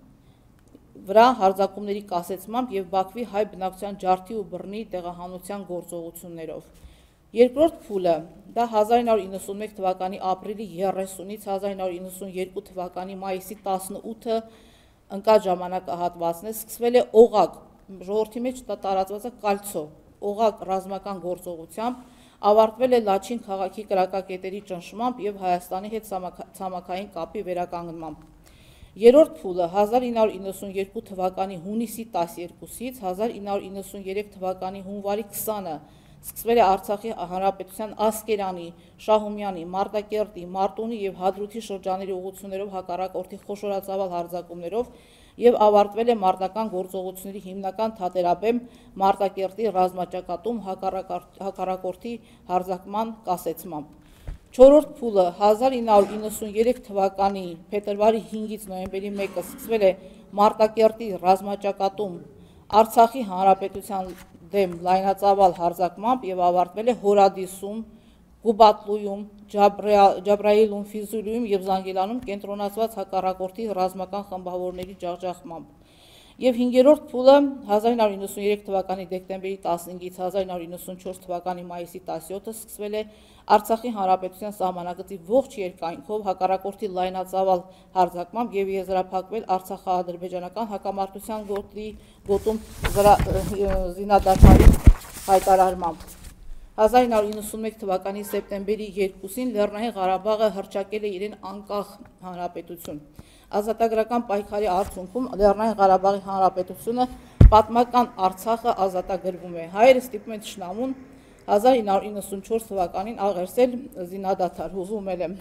վրա հարձակումների կասեցմամբ եւ Բաքվի հայ բնակչության ջարդի ու բռնի տեղահանության գործողություններով։ Երկրորդ փուլը դա հազար ինը հարյուր իննսունմեկ թվականի ապրիլի երեսունից հազար ինը հարյուր իննսունյոթ թվականի մայիսի տասնութը ընկած ժամանակահատվածն է, սկսվել է Օղակ, ժողովրդի մեջ դա տարածված է կալցո, Օղակ ռազմական գործողությամբ, ավարտվել է Լաչին քաղաքի կրակակետերի ճնշմամբ եւ Հայաստանի հետ ցամաքային կապի վերականգնմամբ։ Երրորդ փուլը հազար ինը հարյուր իննսունյոթ թվականի հունիսի տասներկուսից հազար ինը հարյուր իննսուներեք թվականի հունվարի քսանը սկսվել է Արցախի Հանրապետության Ասկերանի, Շահումյանի, Մարտակերտի, Մարտունի եւ Հադրութի շրջանների ուղղություններով հակառակորդի խոշորածավալ հարձակումներով, եւ ավարտվել է մարտական գործողությունների հիմնական թատերաբեմ Մարտակերտի ռազմաճակատում հակառակորդի հարձակման կասեցմամբ։ Չորրորդ փուլը հազար ինը հարյուր իննսուններեք թվականի փետրվարի հինգից նոյեմբերի մեկը սկսվել է Մարտակերտի ռազմաճակատում Արցախի հանրապետության դեմ լայնածավալ հարձակմամբ եւ ավարտվել է Հորադիսում, Գուբատլույում, Ջաբրայիլում, Ֆիզուլիում եւ Զանգիլանում կենտրոնացված հակառակորդի ռազմական խմբավորների ջախջախմամբ։ Եվ հինգերորդ փուլը հազար ինը հարյուր իննսուններեք թվականի դեկտեմբերի տասնհինգից հազար ինը հարյուր իննսունչորս թվականի մայիսի տասնյոթը սկսվել է Արցախի հանրապետության սահմանակցի ողջ երկայնքով հակառակորդի լայնածավալ հարձակմամբ եւ եզրափակվել Արցախա-ադրբեջանական հակամարտության գոտի գոտում զինադադարի հայտարարմամբ։ հազար ինը հարյուր իննսունմեկ թվականի սեպտեմբերի երկուսին Լեռնային Ղարաբաղը հռչակել է իրեն անկախ հանրապետություն։ Ազատագրական պայքարի արդյունքում Լեռնային Ղարաբաղի հանրապետությունը պատմական Արցախը ազատագրվում է։ Հայերը ստիպում են թշնամուն հազար ինը հարյուր իննսունչորս թվականին աղերսել զինադադար, հուզում եմ։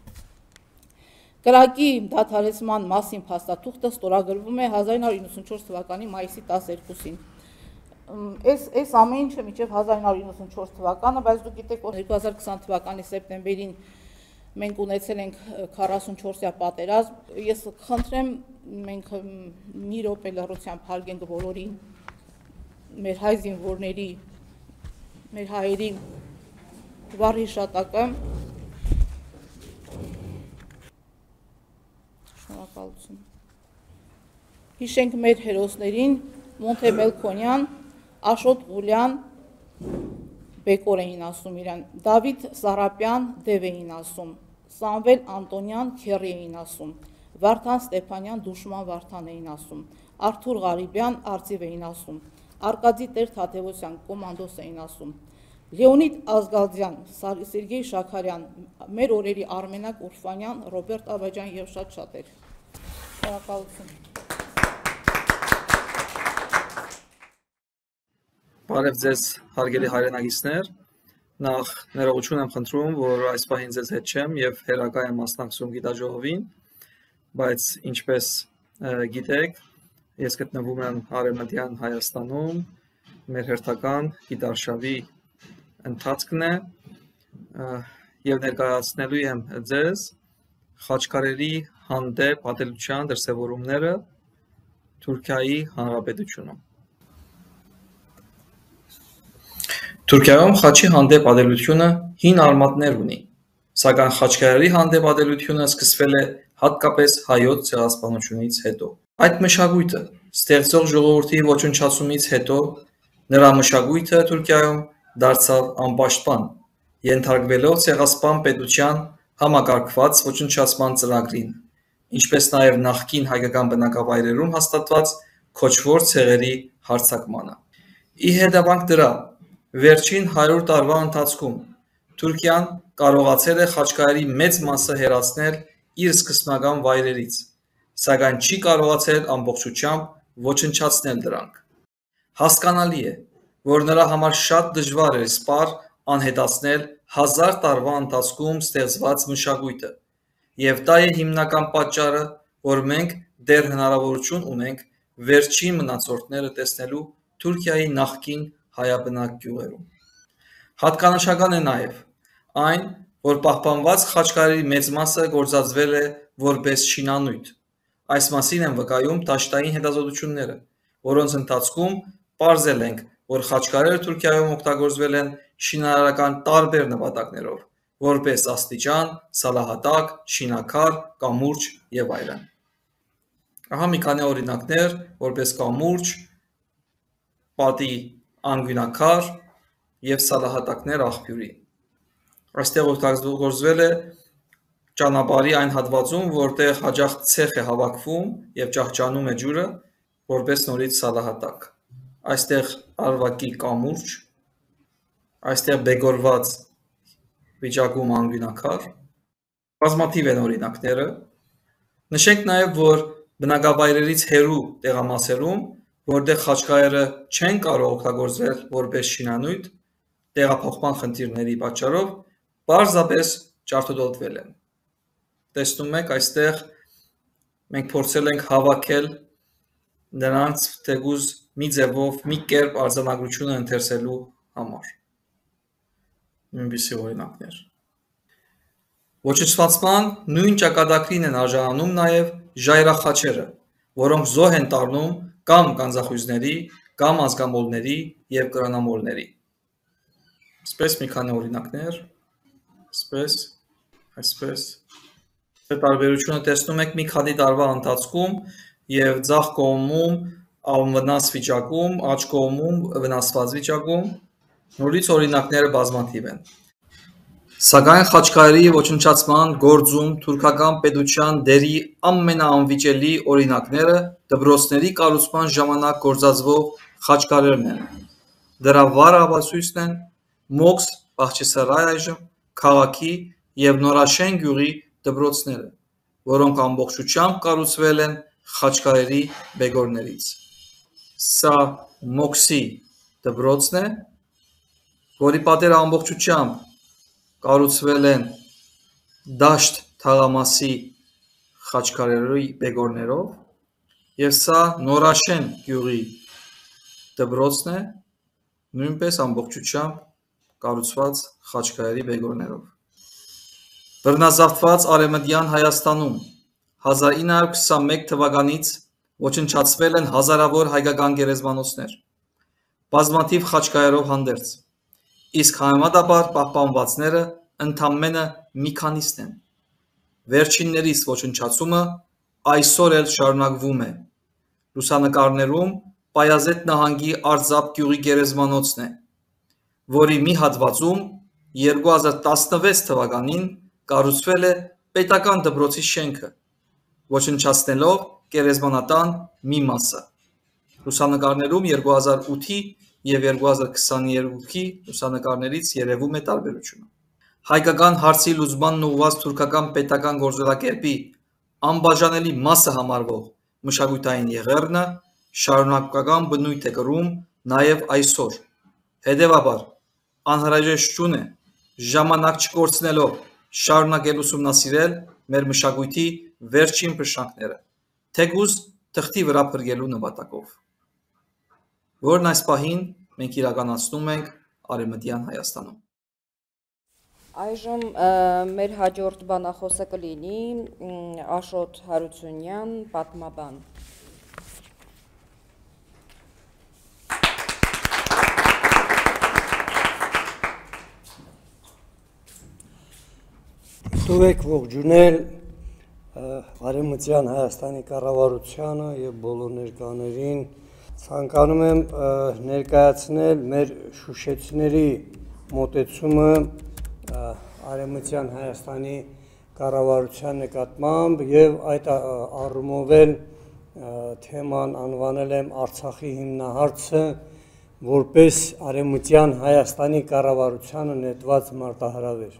Կրակի դադարեցման մասին փաստաթուղթը ստորագրվում է հազար ինը հարյուր իննսունչորս թվականի մայիսի տասներկուսին։ Այս այս ամեն ինչը մինչև հազար ինը հարյուր իննսունչորս թվականը, բայց դուք գիտեք, որ երկու հազար քսան թվականի սեպտեմբերին մենք ունեցել ենք քառասունչորսյա պատերազմ, ես խնդրեմ մենք մի րոպե լռությամբ հարգենք բոլորի մեր հայ զինվորների, մեր հայերի վառ հիշատակը։ Շնորհակալություն։ Հիշենք մեր հերոսներին՝ Մոնթե Մելքոնյան, Աշոտ Ղուլյան, Բեկոր էին ասում իրան, Դավիթ Սարապյան, Դև էին ասում, Սամվել Անտոնյան, Քերի էին ասում, Վարդան Ստեփանյան, Դուշման Վարդան էին ասում, Արթուր Ղարիբյան, Արծիվ էին ասում, Արկադի Տեր Թադևոսյան, Կոմանդոս էին ասում, Լեոնիդ Ազգալդյան, Սերգեյ Շաքարյան, մեր օրերի Արմենակ Ուրֆանյան, Ռոբերտ Աբաջյան եւ շատ շատեր։ Շնորհակալություն։ Բարև ձեզ հարգելի հայրենագիտներ, նախ ներողություն եմ խնդրում, որ այս պահին ձեզ հետ չեմ եւ հերակայ եմ մասնակցում գիտաժողովին, բայց ինչպես գիտեք, ես գտնվում եմ Արևմտյան Հայաստանում, մեր հերթական գիտարշավի ընթացքն է եւ ներկայացնելու եմ ձեզ խաչքարերի հանդեպ ատելության դրսևորումները Թուրքիայի Հանրապետությունում։ Թուրքիայում խաչի հանդեպ ատելությունը հին արմատներ ունի, սակայն խաչքարերի հանդեպ ատելությունը սկսվել է հատկապես հայոց ցեղասպանությունից հետո։ Այդ մշակույթը ստեղծող ժողովրդի ոչնչացումից հետո նրա մշակույթը Թուրքիայում դարձավ անպաշտպան, ենթարկվելով ցեղասպան պետության համակարգված ոչնչացման ծրագրին, ինչպես նաև նախկին հայկական բնակավայրերում հաստատված քոչվոր ցեղերի հարձակմանը։ Ի հետևանք դրա, վերջին հարյուր տարվա ընթացքում Թուրքիան կարողացել է խաչքարերի մեծ մասը հեռացնել իր սկզբնական վայրերից, սակայն չի կարողացել ամբողջությամբ ոչնչացնել դրանք։ Հասկանալի է, որ նրա համար շատ դժվար էր սպառ անհետացնել հազար տարվա ընթացքում ստեղծված մշակույթը, եւ դա է հիմնական պատճառը, որ մենք դեռ հնարավորություն ունենք վերջին մնացորդները տեսնելու Թուրքիայի նախկին հայաբնակ գյուղերում։ Հատկանշական է նաև այն, որ պահպանված խաչքարերի մեծ մասը գործածվել է որպես շինանյութ։ Այս մասին են վկայում դաշտային հետազոտությունները, որոնց ընթացքում պարզել ենք, որ խաչքարերը Թուրքիայում օգտագործվել են շինարարական տարբեր նպատակներով, որպես աստիճան, սալահատակ, շինակար, կամուրջ եւ այլն։ Ահա մի քանի օրինակներ, որպես կամուրջ, պատի անգույնակար եւ սալահատակներ աղբյուրի։ Այստեղ օգտագործվել է ճանապարհի այն հատվածում, որտեղ հաճախ ցեխ է հավաքվում եւ ճահճանում է ջուրը, որպես նորից սալահատակ։ Այստեղ արվակի կամուրջ, այստեղ բեգորված վիճակում անգույնակար, բազմաթիվ են օրինակները։ Նշենք նաև, որ բնակավայրերից հեռու տեղամասերում, որտեղ խաչքարերը չեն կարող օգտագործվել որպես շինանյութ, տեղափոխման խնդիրների պատճառով պարզապես ջարդոտվել են։ Տեսնում եք, այստեղ մենք փորձել ենք հավաքել նրանց թեկուզ մի ձևով մի կերպ արձանագրությունը ընթերցելու համար։ Նույնպիսի օրինակներ։ Ոչնչացման նույն ճակատագրին են արժանանում նաև ժայռախաչերը, որոնք զոհ են տառնում կամ գանձախույզների, կամ ազգամոլների և կրանամոլների։ Այսպես մի քանի օրինակներ, այսպես, այսպես։ Այդ տարբերությունը տեսնում եք մի քանի տարվա ընթացքում և ձախ կողմում անվնաս վիճակում, աջ կողմում վնասված վիճակում, նորից օրինակները բազմաթիվ են։ Սակայն Խաչկայերի ոչնչացման գործում թուրքական պետության դերի ամենաանվիճելի օրինակները դպրոցների կառուցման ժամանակ գործածվող խաչքարերն են։ Դրա վառ ապացույցն են Մոքս Բախչիսարայ այժմ քաղաքի և Նորաշեն գյուղի դպրոցները, որոնք ամբողջությամբ կառուցվել են խաչքարերի բեկորներից։ Սա Մոքսի դպրոցն է, որի պատերը ամբողջությամբ կառուցվել են դաշտ թաղամասի խաչքարերի բեկորներով, և սա Նորաշեն գյուղի դպրոցն է, նույնպես ամբողջությամբ կառուցված խաչքարերի բեկորներով։ Բռնազավթված Արևմտյան Հայաստանում հազար ինը հարյուր քսանմեկ թվականից ոչնչացվել են հազարավոր հայկական գերեզմանոցներ, բազմաթիվ խաչքարերով հանդերձ, իսկ համեմատաբար պահպանվածները ընդամենը մի քանիսն են։ Վերջիններիս ոչնչացումը այսօր էլ շարունակվում է։ Լուսանկարներում Պայազետ նահանգի Արձապ գյուղի գերեզմանոցն է, որի մի հատվածում երկու հազար տասնվեց թվականին կառուցվել է պետական դպրոցի շենքը, ոչնչացնելով գերեզմանատան մի մասը։ Լուսանկարներում երկու հազար ութի և երկու հազար քսաներկուի լուսանկարներից երևում է տարբերությունը։ Հայկական հարցի լուծմանն ուղղված թուրքական պետական գործելակերպի անբաժանելի մասը համարվող մշակութային եղեռնը շարունակական բնույթ է կրում նաև այսօր։ Հետևաբար, անհրաժեշտություն է ժամանակ չկորցնելով շարունակել ուսումնասիրել մեր մշակույթի վերջին փշրանքները, թեկուզ թղթի վրա փրկելու նպատակով, որն այս պահին մենք իրականացնում ենք Արևմտյան Հայաստանում։ Այժմ մեր հաջորդ բանախոսը կլինի Աշոտ Հարությունյան, պատմաբան։ Թող եք ողջունել Արևմտյան Հայաստանի կառավարությանը և բոլոր ներկաներին։ Ցանկանում եմ ներկայացնել մեր շուշեցիների մոտեցումը Արևմտյան Հայաստանի կառավարության նկատմամբ և այդ առումով էլ թեման անվանել եմ Արցախի հիմնահարցը որպես Արևմտյան Հայաստանի կառավարությանը նետված մարտահրավեր։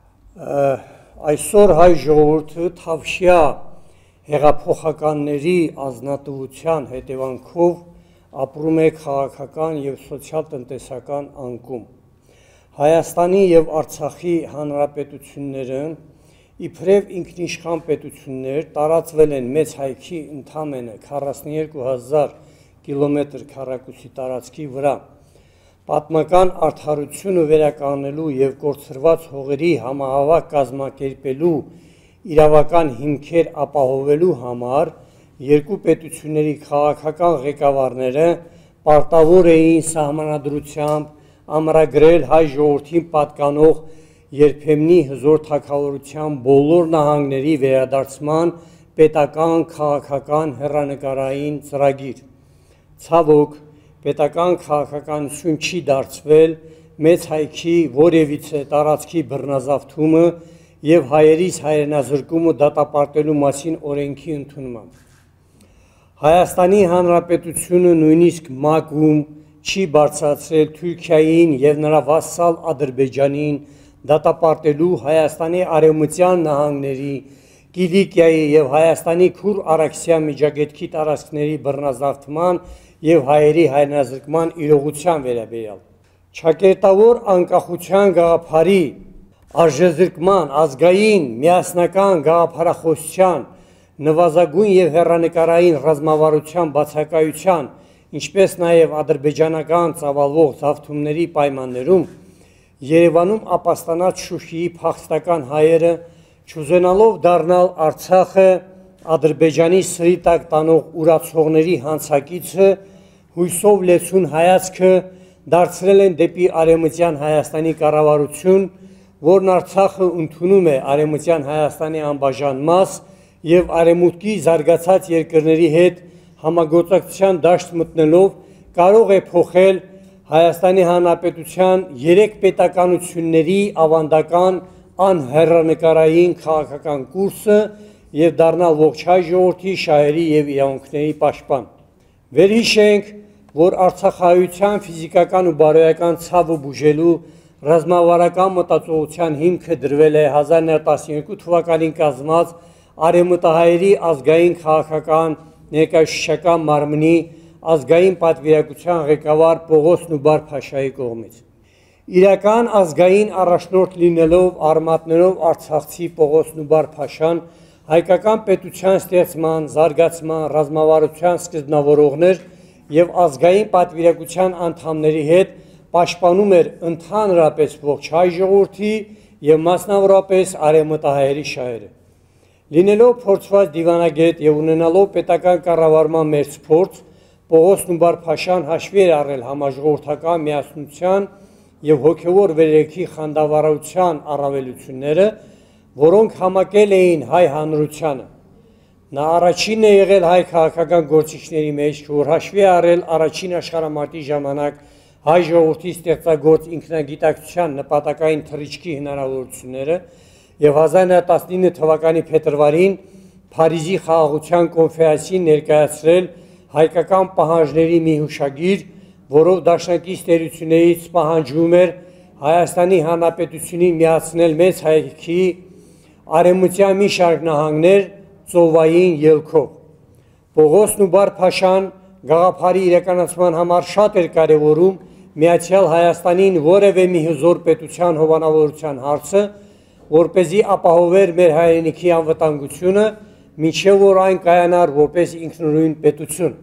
Այսօր հայ ժողովուրդը թավշյա հեղափոխականների ազնատության հետևանքով ապրում է քաղաքական և սոցիալ-տնտեսական անկում։ Հայաստանի և Արցախի հանրապետությունները իբրև ինքնիշխան պետություններ տարածվել են մեծ հայքի ընդամենը քառասունյոթ հազար կիլոմետր քառակուսի տարածքի վրա։ Պատմական արդարությունը վերականգնելու և կորցրված հողերի համահավաք կազմակերպելու իրավական հիմքեր ապահովելու համար երկու պետությունների քաղաքական ղեկավարները պարտավոր էին սահմանադրությամբ ամրագրել հայ ժողովրդին պատկանող երբեմնի հզոր թագավորության բոլոր նահանգների վերադարձման պետական քաղաքական հեռանկարային ծրագիր։ Ցավոք, պետական քաղաքականություն չի դարձվել մեծ հայքի որևիցե տարածքի բռնազավթումը և հայերիս հայրենազրկումը դատապարտելու մասին օրենքի ընդունմամբ։ Հայաստանի Հանրապետությունը նույնիսկ ՄԱԿ-ում չի բարձրացրել Թուրքիային և նրա վասալ Ադրբեջանին դատապարտելու Հայաստանի արևմտյան նահանգների, Կիլիկիայի և Հայաստանի Քուր Արաքսիա միջագետքի տարածքների բռնազավթման և հայերի հայրենազրկման իրողության վերաբերյալ։ Ճակերտավոր անկախության գաղափարի արժեզրկման ազգային միասնական գաղափարախոսության նվազագույն եւ հեռանկարային ռազմավարության բացակայության, ինչպես նաեւ ադրբեջանական ծավալվող զավթումների պայմաններում Երևանում ապաստանած Շուշիի փախստական հայերը չուզենալով դառնալ Արցախը Ադրբեջանի սրի տակ տանող ուրացողների հանցակիցը հույսով լեցուն հայացքը դարձրել են դեպի Արևմտյան Հայաստանի կառավարություն, որն Արցախը ընդունում է Արևմտյան Հայաստանի անբաժան մաս եւ Արևմուտքի զարգացած երկրների հետ համագործակցության դաշտ մտնելով կարող է փոխել Հայաստանի Հանրապետության երեք պետականությունների ավանդական անհեռանկարային քաղաքական կուրսը եւ դառնալ ողջ հայ ժողովրդի շահերի եւ իրավունքների պաշտպան։ Վերհիշենք, որ Արցախահայության ֆիզիկական ու բարոյական ցավը բուժելու ռազմավարական մտածողության հիմքը դրվել է հազար նոց տասնյոթ թվականին կազմած Արևմտահայերի ազգային քաղաքական ներկայացուցչական մարմնի ազգային պատվիրակության ղեկավար Պողոս Նուբար Փաշայի կողմից։ Իրական ազգային առաջնորդ լինելով արմատներով Արցախցի Պողոս Նուբար Փաշան հայկական պետության ստեղծման, զարգացման, ռազմավարության սկզբնավորողներ եւ ազգային պատվիրակության անդամների հետ պաշտպանում էր ընդհանրապես ողջ հայ ժողովրդի եւ մասնավորապես արևմտահայերի շահերը։ Լինելով փորձված դիվանագետ եւ ունենալով պետական կառավարման մեծ փորձ, Պողոս Նուբար Փաշան հաշվի էր առել համաժողովրդական միասնության եւ հոգեվոր վերելքի խանդավառության առավելությունները, որոնք համակել էին հայ հանրությանը։ Նա առաջինն է եղել հայ քաղաքական գործիչների մեջ, որ հաշվի է առել առաջին աշխարհամարտի ժամանակ հայ ժողովրդի ստեղծագործ ինքնագիտակցության նպատակային թռիչքի հնարավորությունները եւ հազար նոց տասնինը թվականի փետրվարին Փարիզի խաղաղության կոնֆերանսին ներկայացրել հայկական պահանջների մի հուշագիր, որով դաշնակից տերություններից պահանջվում էր Հայաստանի Հանրապետությունին միացնել մեծ հայքի արևմտյան մի շարք նահանգներ ծովային ելքով։ Պողոս Նուբար Փաշան գաղափարի իրականացման համար շատ էր կարևորում Միացյալ Հայաստանին որևէ մի հզոր պետության հովանավորության հարցը, որպեսզի ապահովեր մեր հայրենիքի անվտանգությունը, մինչև որ այն կայանար որպես ինքնուրույն պետություն։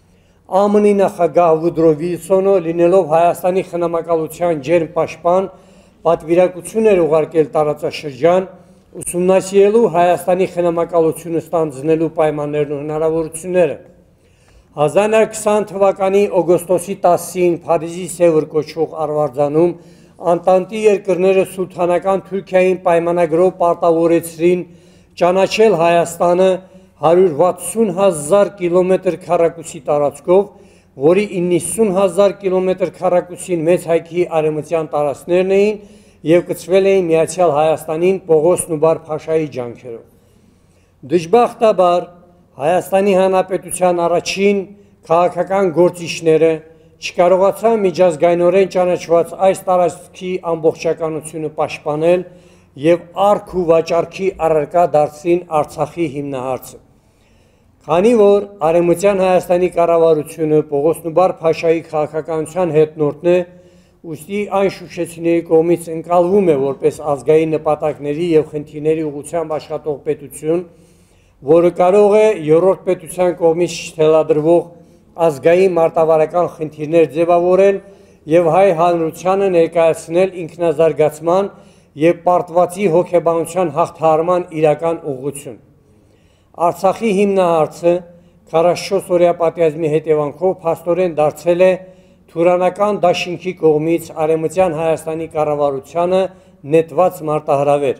ԱՄՆ-ի նախագահ Վուդրո Վիլսոնը, լինելով Հայաստանի խնամակալության ջերմ պաշտպան, պատվիրակություն էր ուղարկել տարածաշրջան, ուսումնասիրելու Հայաստանի խնամակալությունը ստանձնելու պայմաններն ու հնարավորությունները։ հազար նոց քսան թվականի օգոստոսի տասին Փարիզի Սևր կոչվող Արվարձանում Անտանտի երկրները սուլթանական Թուրքիային պայմանագրով պարտավորեցրին ճանաչել Հայաստանը հարյուր վաթսուն հազար կիլոմետր քառակուսի տարածքով, որի իննսուն հազար կիլոմետր քառակուսին մեծ հայքի արևմտյան տարածքներն էին եւ կցվել էին Միացյալ Հայաստանին Պողոս Նուբար Փաշայի ջանքերով։ Դժբախտաբար Հայաստանի Հանրապետության առաջին քաղաքական գործիչները չկարողացան միջազգայինորեն ճանաչված այս տարածքի ամբողջականությունը պաշտպանել եւ արք ու վաճառքի առարկա դարձրին Արցախի հիմնահարցը։ Քանի որ Արևմտյան Հայաստանի կառավարությունը Պողոս Նուբար Փաշայի քաղաքականության հետնորդն է, ուստի այն շուշեցիների կողմից ընկալվում է որպես ազգային նպատակների եւ խնդիրների ուղղությամբ աշխատող պետություն, որը կարող է երրորդ պետության կողմից թելադրվող ազգային մարտավարական խնդիրներ ձևավորել եւ հայ հանրությանը ներկայացնել ինքնազարգացման եւ պարտվածի հոգեբանության հաղթահարման իրական ուղղություն։ Արցախի հիմնահարցը քառասունչորս օրյա պատերազմի հետևանքով փաստորեն դարձել է Թուրանական դաշինքի կողմից Արևմտյան Հայաստանի կառավարությանը նետված մարտահրավեր։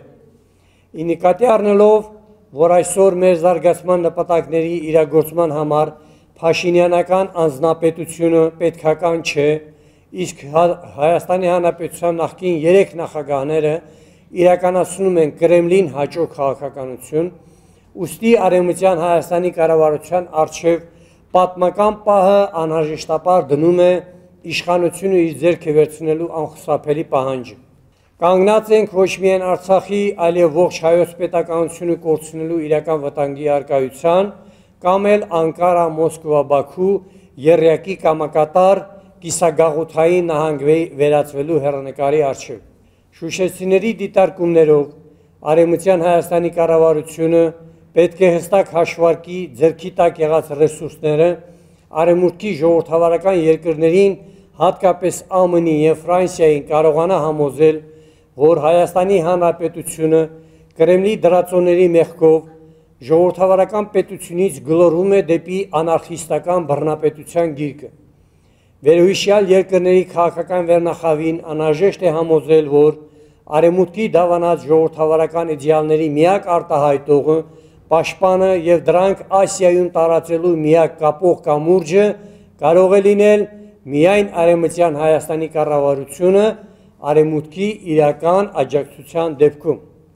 Ի նկատի առնելով, որ այսօր մեր զարգացման նպատակների իրագործման համար Փաշինյանական անձնապետությունը պետքական չէ, իսկ Հայաստանի Հանրապետության նախկին երեք նախագահները իրականացնում են Կրեմլին հաճո քաղաքականություն, ուստի Արևմտյան Հայաստանի կառավարության առջև պատմական պահը անհրաժեշտաբար դնում է իշխանությունը իր ձեռքը վերցնելու անխուսափելի պահանջը։ Կանգնած ենք ոչ միայն Արցախի, այլև ողջ հայոց պետականությունը կորցնելու իրական վտանգի առկայության, կամ էլ Անկարա, Մոսկվա, Բաքու, եռյակի կամակատար կիսագաղութային նահանգ վերածվելու հեռանկարի առջև։ Շուշեցիների դիտարկումներով Արևմտյան Հայաստանի կառավարությունը պետք է հստակ հաշվարկի ձեռքի տակ եղած ռեսուրսները արևմուտքի ժողովրդավարական երկրներին, հատկապես Α M N-ի եւ Ֆրանսիային կարողանա համոզել, որ Հայաստանի Հանրապետությունը Կրեմլի դրածոների մեղքով ժողովրդավարական պետությունից գլորվում է դեպի անարխիստական բռնապետության գիրկը։ Վերոհիշյալ երկրների քաղաքական վերնախավին անհրաժեշտ է համոզել, որ արևմուտքի դավանած ժողովրդավարական իդեալների միակ արտահայտողը, պաշտպանը եւ դրանք Ասիայում տարածելու միակ կապող կամուրջը կարող է լինել միայն Արևմտյան Հայաստանի կառավարությունը արևմուտքի իրական աջակցության դեպքում։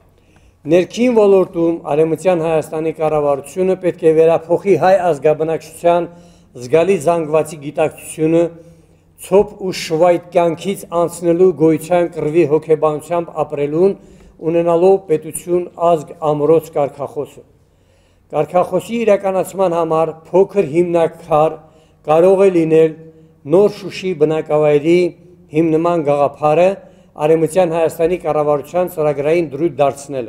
Ներքին ոլորտում Արևմտյան Հայաստանի կառավարությունը պետք է վերափոխի հայ ազգաբնակչության զգալի զանգվածի գիտակցությունը ցոփ ու շվայտ կյանքից անցնելու գոյության կռվի հոգեբանությամբ ապրելուն, ունենալով պետություն ազգ ամրոց կարգախոսը։ Կարգախոսի իրականացման համար փոքր հիմնաքար կարող է լինել նոր Շուշի բնակավայրի հիմնման գաղափարը Արևմտյան Հայաստանի կառավարության ծրագրային դրույթ դարձնելը։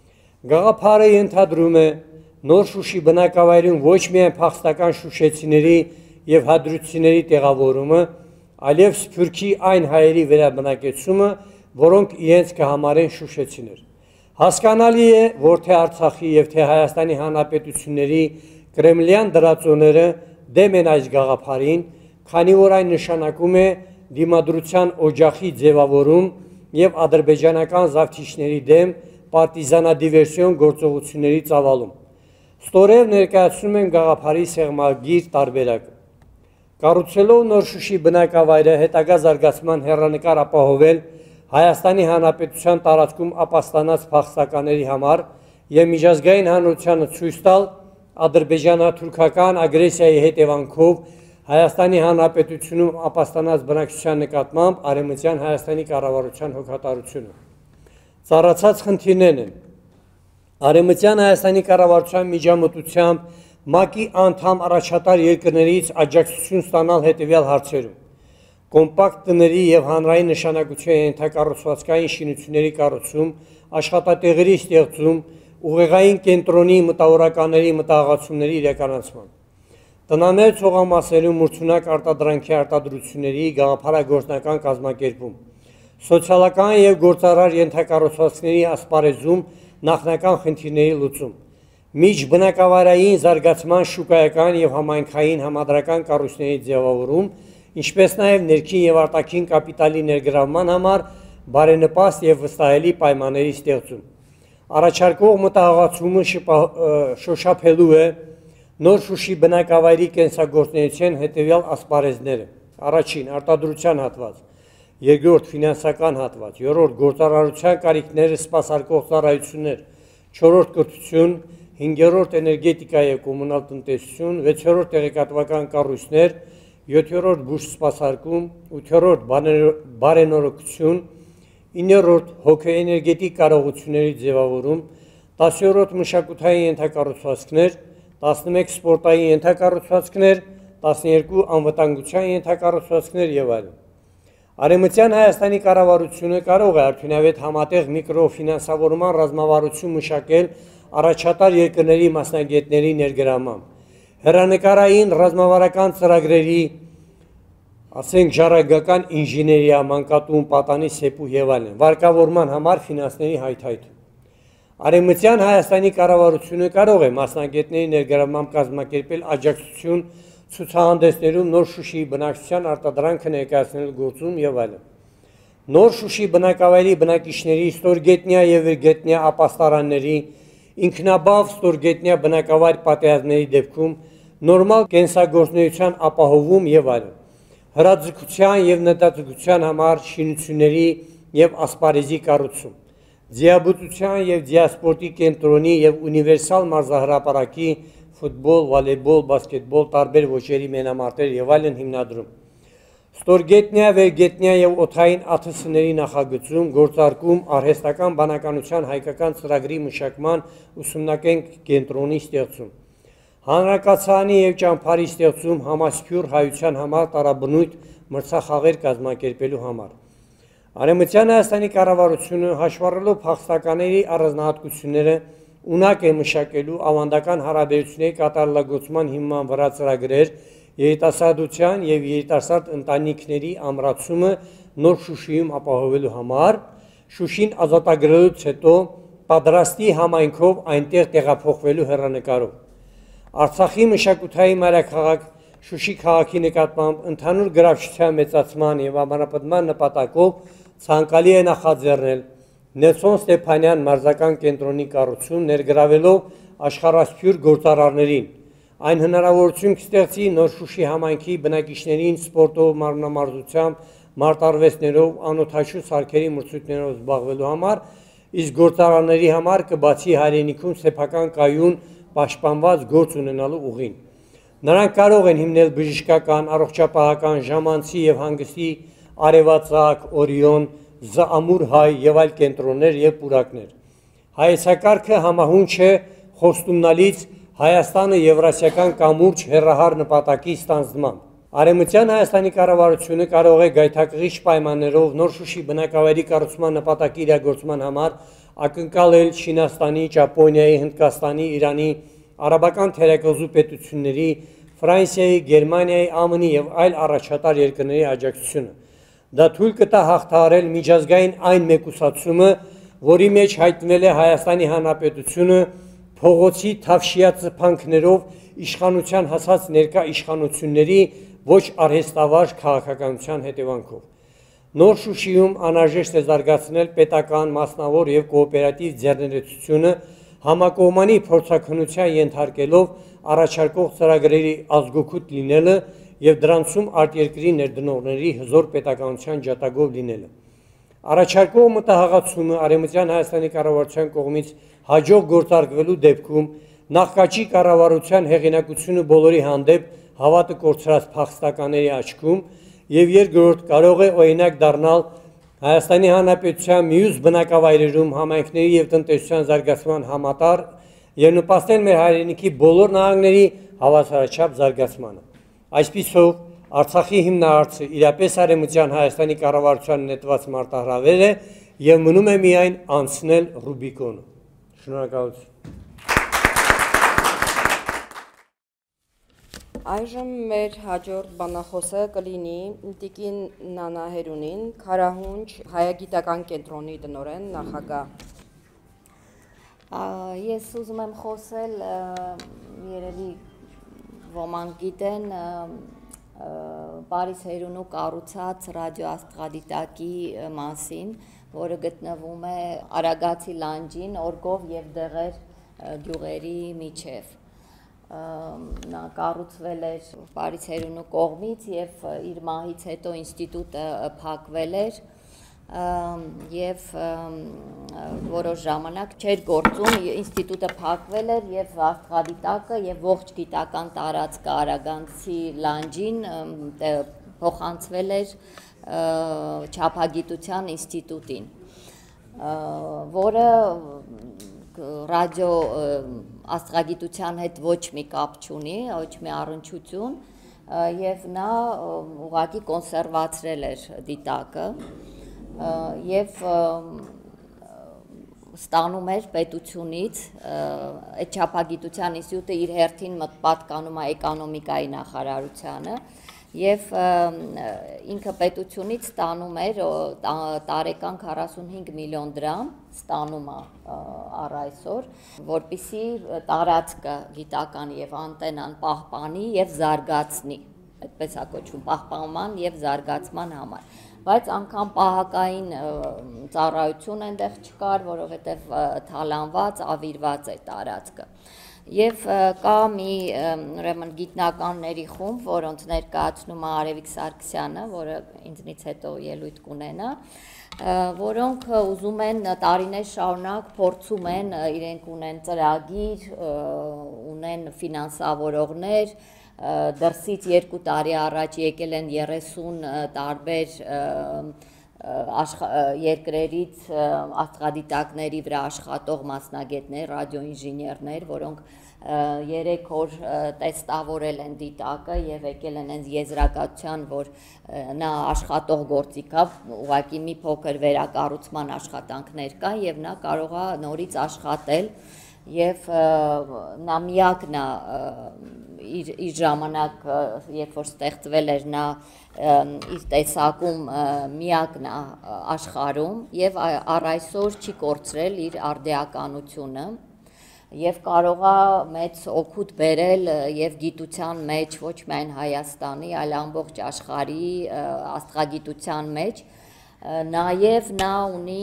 Գաղափարը ենթադրում է նոր Շուշի բնակավայրում ոչ միայն փախստական շուշեցիների եւ հադրութիների տեղավորումը, այլև Սփյուռքի այն հայերի վերաբնակեցումը, որոնք իրենց կհամարեն շուշեցիներ։ Հասկանալի է, որ թե Արցախի եւ թե Հայաստանի Հանրապետությունների կրեմլյան դրածոները դեմ են այս գաղափարին, քանի որ այն նշանակում է դիմադրության օջախի ձևավորում եւ ադրբեջանական զավթիչների դեմ պարտիզանադիվերսիոն գործողությունների ծավալում։ Ստորև ներկայացնում են գաղափարի սեղմագիր տարբերակը։ Կառուցելով նոր Շուշի բնակավայրը հետագա զարգացման հեռանկար ապահովել Հայաստանի Հանրապետության տարածքում ապաստանած փախստականների համար եւ միջազգային հանրությանը ցույց տալ ադրբեջանա-թուրքական ագրեսիայի հետևանքով Հայաստանի Հանրապետությունում ապաստանած բնակչության նկատմամբ Արևմտյան Հայաստանի կառավարության հոգատարությունը։ Ծառացած խնդիրներն են Արևմտյան Հայաստանի կառավարության միջամտությամբ ՄԱԿ-ի անդամ առաջատար երկրներից աջակցություն ստանալ հետևյալ հարցերում. կոմպակտ տների եւ հանրային նշանակության ենթակառուցվածքային շինությունների կառուցում, աշխատատեղերի ստեղծում, ուղեղային կենտրոնի մտավորականների մտահղացումների իրականացման, տնաներ ցողամասերում մրցունակ արտադրանքի արտադրությունների գաղափարագործնական կազմակերպում, սոցիալական եւ գործարար ենթակառուցվածքների ասպարեզում նախնական խնդիրների լուծում, միջբնակավայրային զարգացման շուկայական եւ համայնքային համադրական կառույցների ձևավորում, ինչպես նաեւ ներքին եւ արտաքին կապիտալի ներգրավման համար բարենպաստ եւ վստահելի պայմանների ստեղծում։ Առաջարկող մտահղացումը շոշափելու է նոր Շուշի բնակավայրի կենսագործունեության հետևյալ ասպարեզները. առաջին արտադրության հատված, երկրորդ ֆինանսական հատված, երրորդ գործարարության կարիքները սպասարկող ծառայություններ, չորրորդ կրթություն, հինգերորդ էներգետիկա եւ կոմունալ տնտեսություն, վեցերորդ տեղեկատվական կառույցներ, յոթերորդ բուժ սպասարկում, ութերորդ բարենորոգություն, իններորդ հոգեէներգետիկ կարողությունների ձևավորում, տասներորդ մշակութային ենթակառուցվածքներ, տասնմեկ սպորտային ենթակառուցվածքներ, տասներկու անվտանգության ենթակառուցվածքներ եւ այլն։ Արևմտյան Հայաստանի կառավարությունը կարող է արդյունավետ համատեղ միկրոֆինանսավորման ռազմավարություն մշակել առաջատար երկրների մասնագետների ներգրավմամբ, հեռանկարային ռազմավարական ծրագրերի, ասենք ժառանգական ինժեներիա, մանկատուն, պատանի սեպու եւ այլն, վարկավորման համար ֆինանսների հայթայթում։ Արևմտյան Հայաստանի կառավարությունը կարող է մասնագետների ներգրավմամբ կազմակերպել աջակցություն ցուցահանդեսներում նոր Շուշի բնակչության արտադրանքը ներկայացնելու գործում եւ այլն։ Նոր Շուշի բնակավայրի բնակիչների ստորգետնյա եւ վերգետնյա ապաստարանների, ինքնաբավ ստորգետնյա բնակավայր պատերազմների դեպքում նորմալ կենսագործունեության ապահովում եւ այլն։ Հրաձգության եւ նետաձգության համար շինությունների եւ ասպարեզի կառուցում, ձիաբուծության եւ ձիասպորտի կենտրոնի եւ ունիվերսալ մարզահրապարակի ֆուտբոլ, վոլեյբոլ, բասկետբոլ, տարբեր ոճերի մենամարտեր եւ այլն հիմնադրում։ Ստորգետնյա, վերգետնյա եւ օթային աթսների նախագծում, գործարկում, արհեստական բանականության հայկական ծրագրի մշակման ուսումնական կենտրոնի ստեղծում։ Հանրակացարանի եւ ճամփարի ստեղծում համասփյուռ հայության համար տարաբնույթ մրցախաղեր կազմակերպելու համար։ Արևմտյան Հայաստանի կառավարությունը հաշվառելով փախստականների առանձնահատկությունները ունակ է մշակելու ավանդական հարաբերությունների կատարելագործման հիման վրա ծրագրեր, երիտասարդության եւ երիտասարդ ընտանիքների ամրացումը նոր Շուշիում ապահովելու համար, Շուշին ազատագրելուց հետո պատրաստի համայնքով այնտեղ տեղափոխվելու հեռանկարով։ Արցախի մշակութային մայրաքաղաք Շուշի քաղաքի նկատմամբ ընդհանուր գրավչության մեծացման եւ ամրապնդման նպատակով ցանկալի է նախաձեռնել Նելսոն Ստեփանյան մարզական կենտրոնի կառուցում ներգրավելով աշխարհասփյուր գործարարներին։ Այն հնարավորություն կստեղծի նոր Շուշի համայնքի բնակիչներին սպորտով, մարմնամարզությամբ, մարտարվեստներով, անօթաչու սարքերի մրցույթներով զբաղվելու համար, իսկ գործարարների համար կբացի հայրենիքում սեփական կայուն պաշտպանված գործ ունենալու ուղին։ Նրանք կարող են հիմնել բժշկական, առողջապահական, ժամանցի եւ հանգստի արևածագ, օրիոն, Զամուր հայ եւ այլ կենտրոններ եւ պուրակներ։ Հայեցակարգը համահունչ է խոստումնալից Հայաստանը եվրասիական կամուրջ հեռահար նպատակի ստանձնման։ Արևմտյան Հայաստանի կառավարությունը կարող է գայթակղիչ պայմաններով նոր Շուշի բնակավայրի կառուցման նպատակի իրագործման համար ակնկալել Չինաստանի, Ճապոնիայի, Հնդկաստանի, Իրանի, արաբական թերակղզու պետությունների, Ֆրանսիայի, Գերմանիայի, ԱՄՆ-ի եւ այլ առաջատար երկրների աջակցությունը։ Դա թույլ կտա հաղթահարել միջազգային այն մեկուսացումը, որի մեջ հայտնվել է Հայաստանի Հանրապետությունը փողոցի թավշյա ծփանքներով իշխանության հասած ներկա իշխանությունների ոչ արհեստավար քաղաքականության հետևանքով։ Նոր Շուշիում անհրաժեշտ է զարգացնել պետական, մասնավոր եւ կոոպերատիվ ձեռներեցությունը համակողմանի փորձաքննության ենթարկելով առաջարկող ծրագրերի ազգօգուտ լինելը եւ դրանցում արտերկրի ներդնողների հզոր պետականության ջատագով լինելը։ Առաջարկող մտահղացումը Արևմտյան Հայաստանի կառավարության կողմից հաջող գործարկվելու դեպքում նախկաճի կառավարության հեղինակությունը բոլորի հանդեպ հավատը կորցրած փախստականների աչքում եւ երկրորդ կարող է օրինակ դառնալ Հայաստանի Հանրապետության մյուս բնակավայրերում համայնքների եւ տնտեսության զարգացման համատար եւ նպաստել մեր հայրենիքի բոլոր նահանգների հավասարաչափ զարգացմանը։ Այսպիսով Արցախի հիմնահարցը իրապես Արևմտյան Հայաստանի կառավարության նետված մարտահրավեր է եւ մնում է միայն անցնել Ռուբիկոնը։ Շնորհակալություն։ Այժմ մեր հաջորդ բանախոսը կլինի Տիկին Նանա Հերունին, Քարահունչ հայագիտական կենտրոնի տնօրեն, նախագահ։ Ես ուզում եմ խոսել, երևի ոմանք գիտեն, Պարիս Հերունու կառուցած ռադիոաստղադիտակի մասին, որը գտնվում է Արագացի լանջին, Օրգով եւ Դեղեր գյուղերի միջև։ Նա կառուցվել էր Պարիս Հերունու կողմից եւ իր մահից հետո ինստիտուտը փակվել էր եւ որոշ ժամանակ չէր գործում, ինստիտուտը փակվել էր եւ աստղադիտակը եւ ողջ գիտական տարածքը Արագանցի լանջին փոխանցվել էր Չափագիտության ինստիտուտին, որը ռադիո աստղագիտության հետ ոչ մի կապ չունի, ոչ մի առնչություն եւ նա ուղղակի կոնսերվացրել էր դիտակը եւ ստանում էր պետությունից այդ Չափագիտության ինստիտուտը իր հերթին պատկանում է էկոնոմիկայի նախարարությանը եւ ինքը պետությունից ստանում էր տարեկան քառասունհինգ միլիոն դրամ ստանում է առ այսօր, որպիսի տարածքը գիտական եւ անտենան պահպանի եւ զարգացնի, այդպես է կոչվում, պահպանման եւ զարգացման համար, բայց անգամ պահակային ծառայություն այնտեղ չկար, որովհետեւ թալանված, ավիրված է տարածքը։ Եվ կա մի ուրեմն գիտնականների խումբ, որոնց ներկայացնում է Արևիկ Սարգսյանը, որը ինձնից հետո ելույթ կունենա, որոնք ուզում են տարիներ շարունակ փորձում են, իրենք ունեն ծրագիր, ունեն ֆինանսավորողներ, դրսից երկու տարի առաջ եկել են երեսուն տարբեր երկրերից աստղադիտակների վրա աշխատող մասնագետներ, ռադիոինժեներներ, որոնք երեք օր տեստավորել են դիտակը եւ եկել են հենց եզրակացության, որ նա աշխատող գործիք է, ուղղակի մի փոքր վերակառուցման աշխատանքներ կան եւ նա կարող է նորից աշխատել եւ նա միակն է իր իր ժամանակ երբ որ ստեղծվել էր նա իր տեսակում միակն է աշխարհում եւ առ այսօր չի կորցրել իր արդիականությունը եւ կարող է մեծ օգուտ բերել եւ գիտության մեջ ոչ միայն Հայաստանի, այլ ամբողջ աշխարհի աստղագիտության մեջ նաեւ նա ունի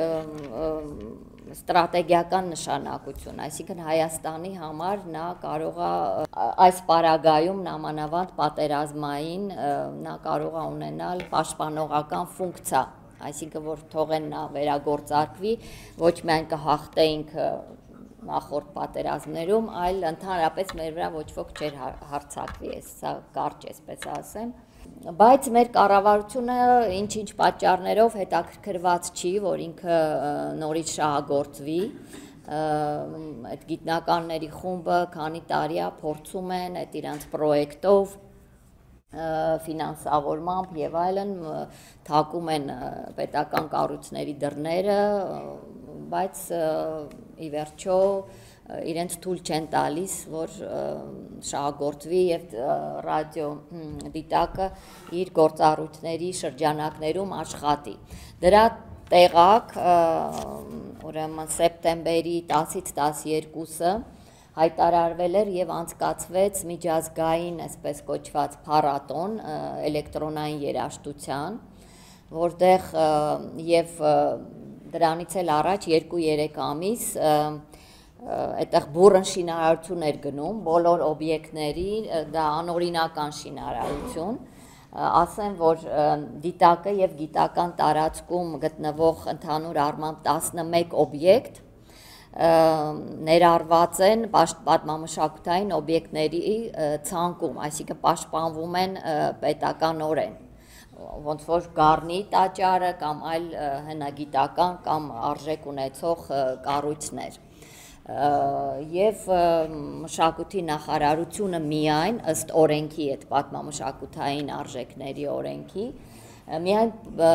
ստրատեգիական նշանակություն, այսինքն Հայաստանի համար նա կարող է այս պարագայում նամանավանդ պատերազմային նա կարող է ունենալ պաշտպանողական ֆունկցիա, այսինքն որ թողեն նա վերագործարկվի, ոչ միայն կհաղթեինք նախորդ պատերազմներում, այլ ընդհանրապես մեր վրա ոչ ոք չէր հարձակվի, սա կարճ այսպես ասեմ։ Բայց մեր կառավարությունը ինչ-ինչ պատճառներով հետաքրքրված չի, որ ինքը նորից շահագործվի, այդ գիտնականների խումբը քանի տարի է փորձում են այդ իրանց պրոյեկտով ֆինանսավորմամբ եւ այլն թակում են պետական կառույցների դռները, բայց ի վերջո իրենց թույլ չեն տալիս, որ շահագործվի եւ ռադիո դիտակը իր գործառույթների շրջանակներում աշխատի։ Դրա տեղակ ուրեմն սեպտեմբերի տասից տասներկուսը հայտարարվել էր եւ անցկացվեց միջազգային, այսպես կոչված փառատոն էլեկտրոնային երաժշտության, որտեղ եւ դրանից էլ առաջ երկու-երեք ամիս այդտեղ բուրըն շինարարություն էր գնում, բոլոր օբյեկտների, դա անօրինական շինարարություն, ասեմ, որ դիտակը եւ գիտական տարածքում գտնվող ընդհանուր առմամբ տասնմեկ օբյեկտ ներառված են պատմամշակութային օբյեկտների ցանկում, այսինքն պաշտպանվում են պետականորեն, ոնց որ Գառնի տաճարը կամ այլ հնագիտական կամ արժեք ունեցող կառույցներ։ Եվ մշակույթի նախարարությունը միայն ըստ օրենքի այդ պատմամշակութային արժեքների օրենքի միայն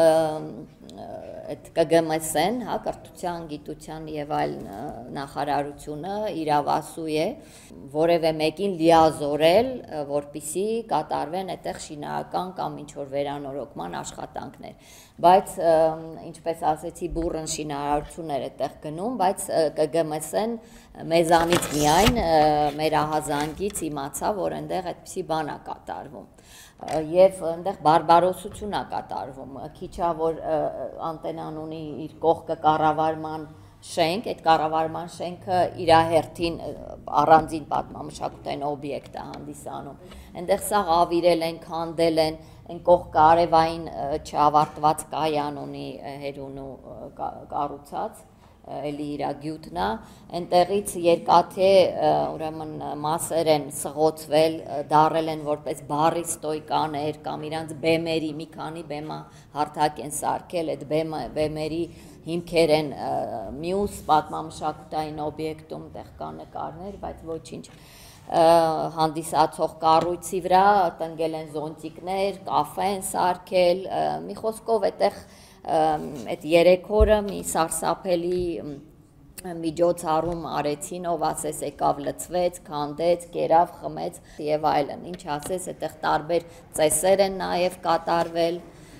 այդ Կ Գ M S-ն, հա, կրթության, գիտության եւ այլ նախարարությունը իրավասու է որևէ մեկին լիազորել, որպիսի կատարվեն այդտեղ շինարարական կամ ինչ որ վերանորոգման աշխատանքներ։ Բայց ինչպես ասեցի, բուրըն շինարարություն էր այդտեղ գնում, բայց Կ Գ M S-ն մեզանից միայն մեր ահազանգից իմացա, որ այնտեղ այդպիսի բան է կատարվում։ Եվ այնտեղ բարբարոսություն է կատարվում, քիչ է որ անտենան ունի իր կողքը կառավարման շենք, այդ կառավարման շենքը իր հերթին առանձին պատմամշակութային օբյեկտ է հանդիսանում։ Այնտեղ սաղ ավիրել են, քանդել են, այն կողքը արևային չավարտված կայան ունի Հերունու կառուցած, էլի իր գյուտն է, այնտեղից երկաթե ուրեմն մասեր են սղոցվել, դարել են որպես բարի ստոյկաներ կամ իրանց բեմերի մի քանի բեմա հարթակ են սարքել, այդ բեմերի հիմքեր են մյուս պատմամշակութային օբյեկտում, տեղ կա նկարներ, բայց ոչինչ հանդիսացող կառույցի վրա տնկել են զոնտիկներ, կաֆե են սարքել, մի խոսքով այդտեղ այդ երեք օրը մի սարսափելի միջոցառում արեցին, ով ասես եկավ լցվեց, քանդեց, կերավ, խմեց եւ այլն, ինչ ասես, այդտեղ տարբեր ծեսեր են նաեւ կատարվել,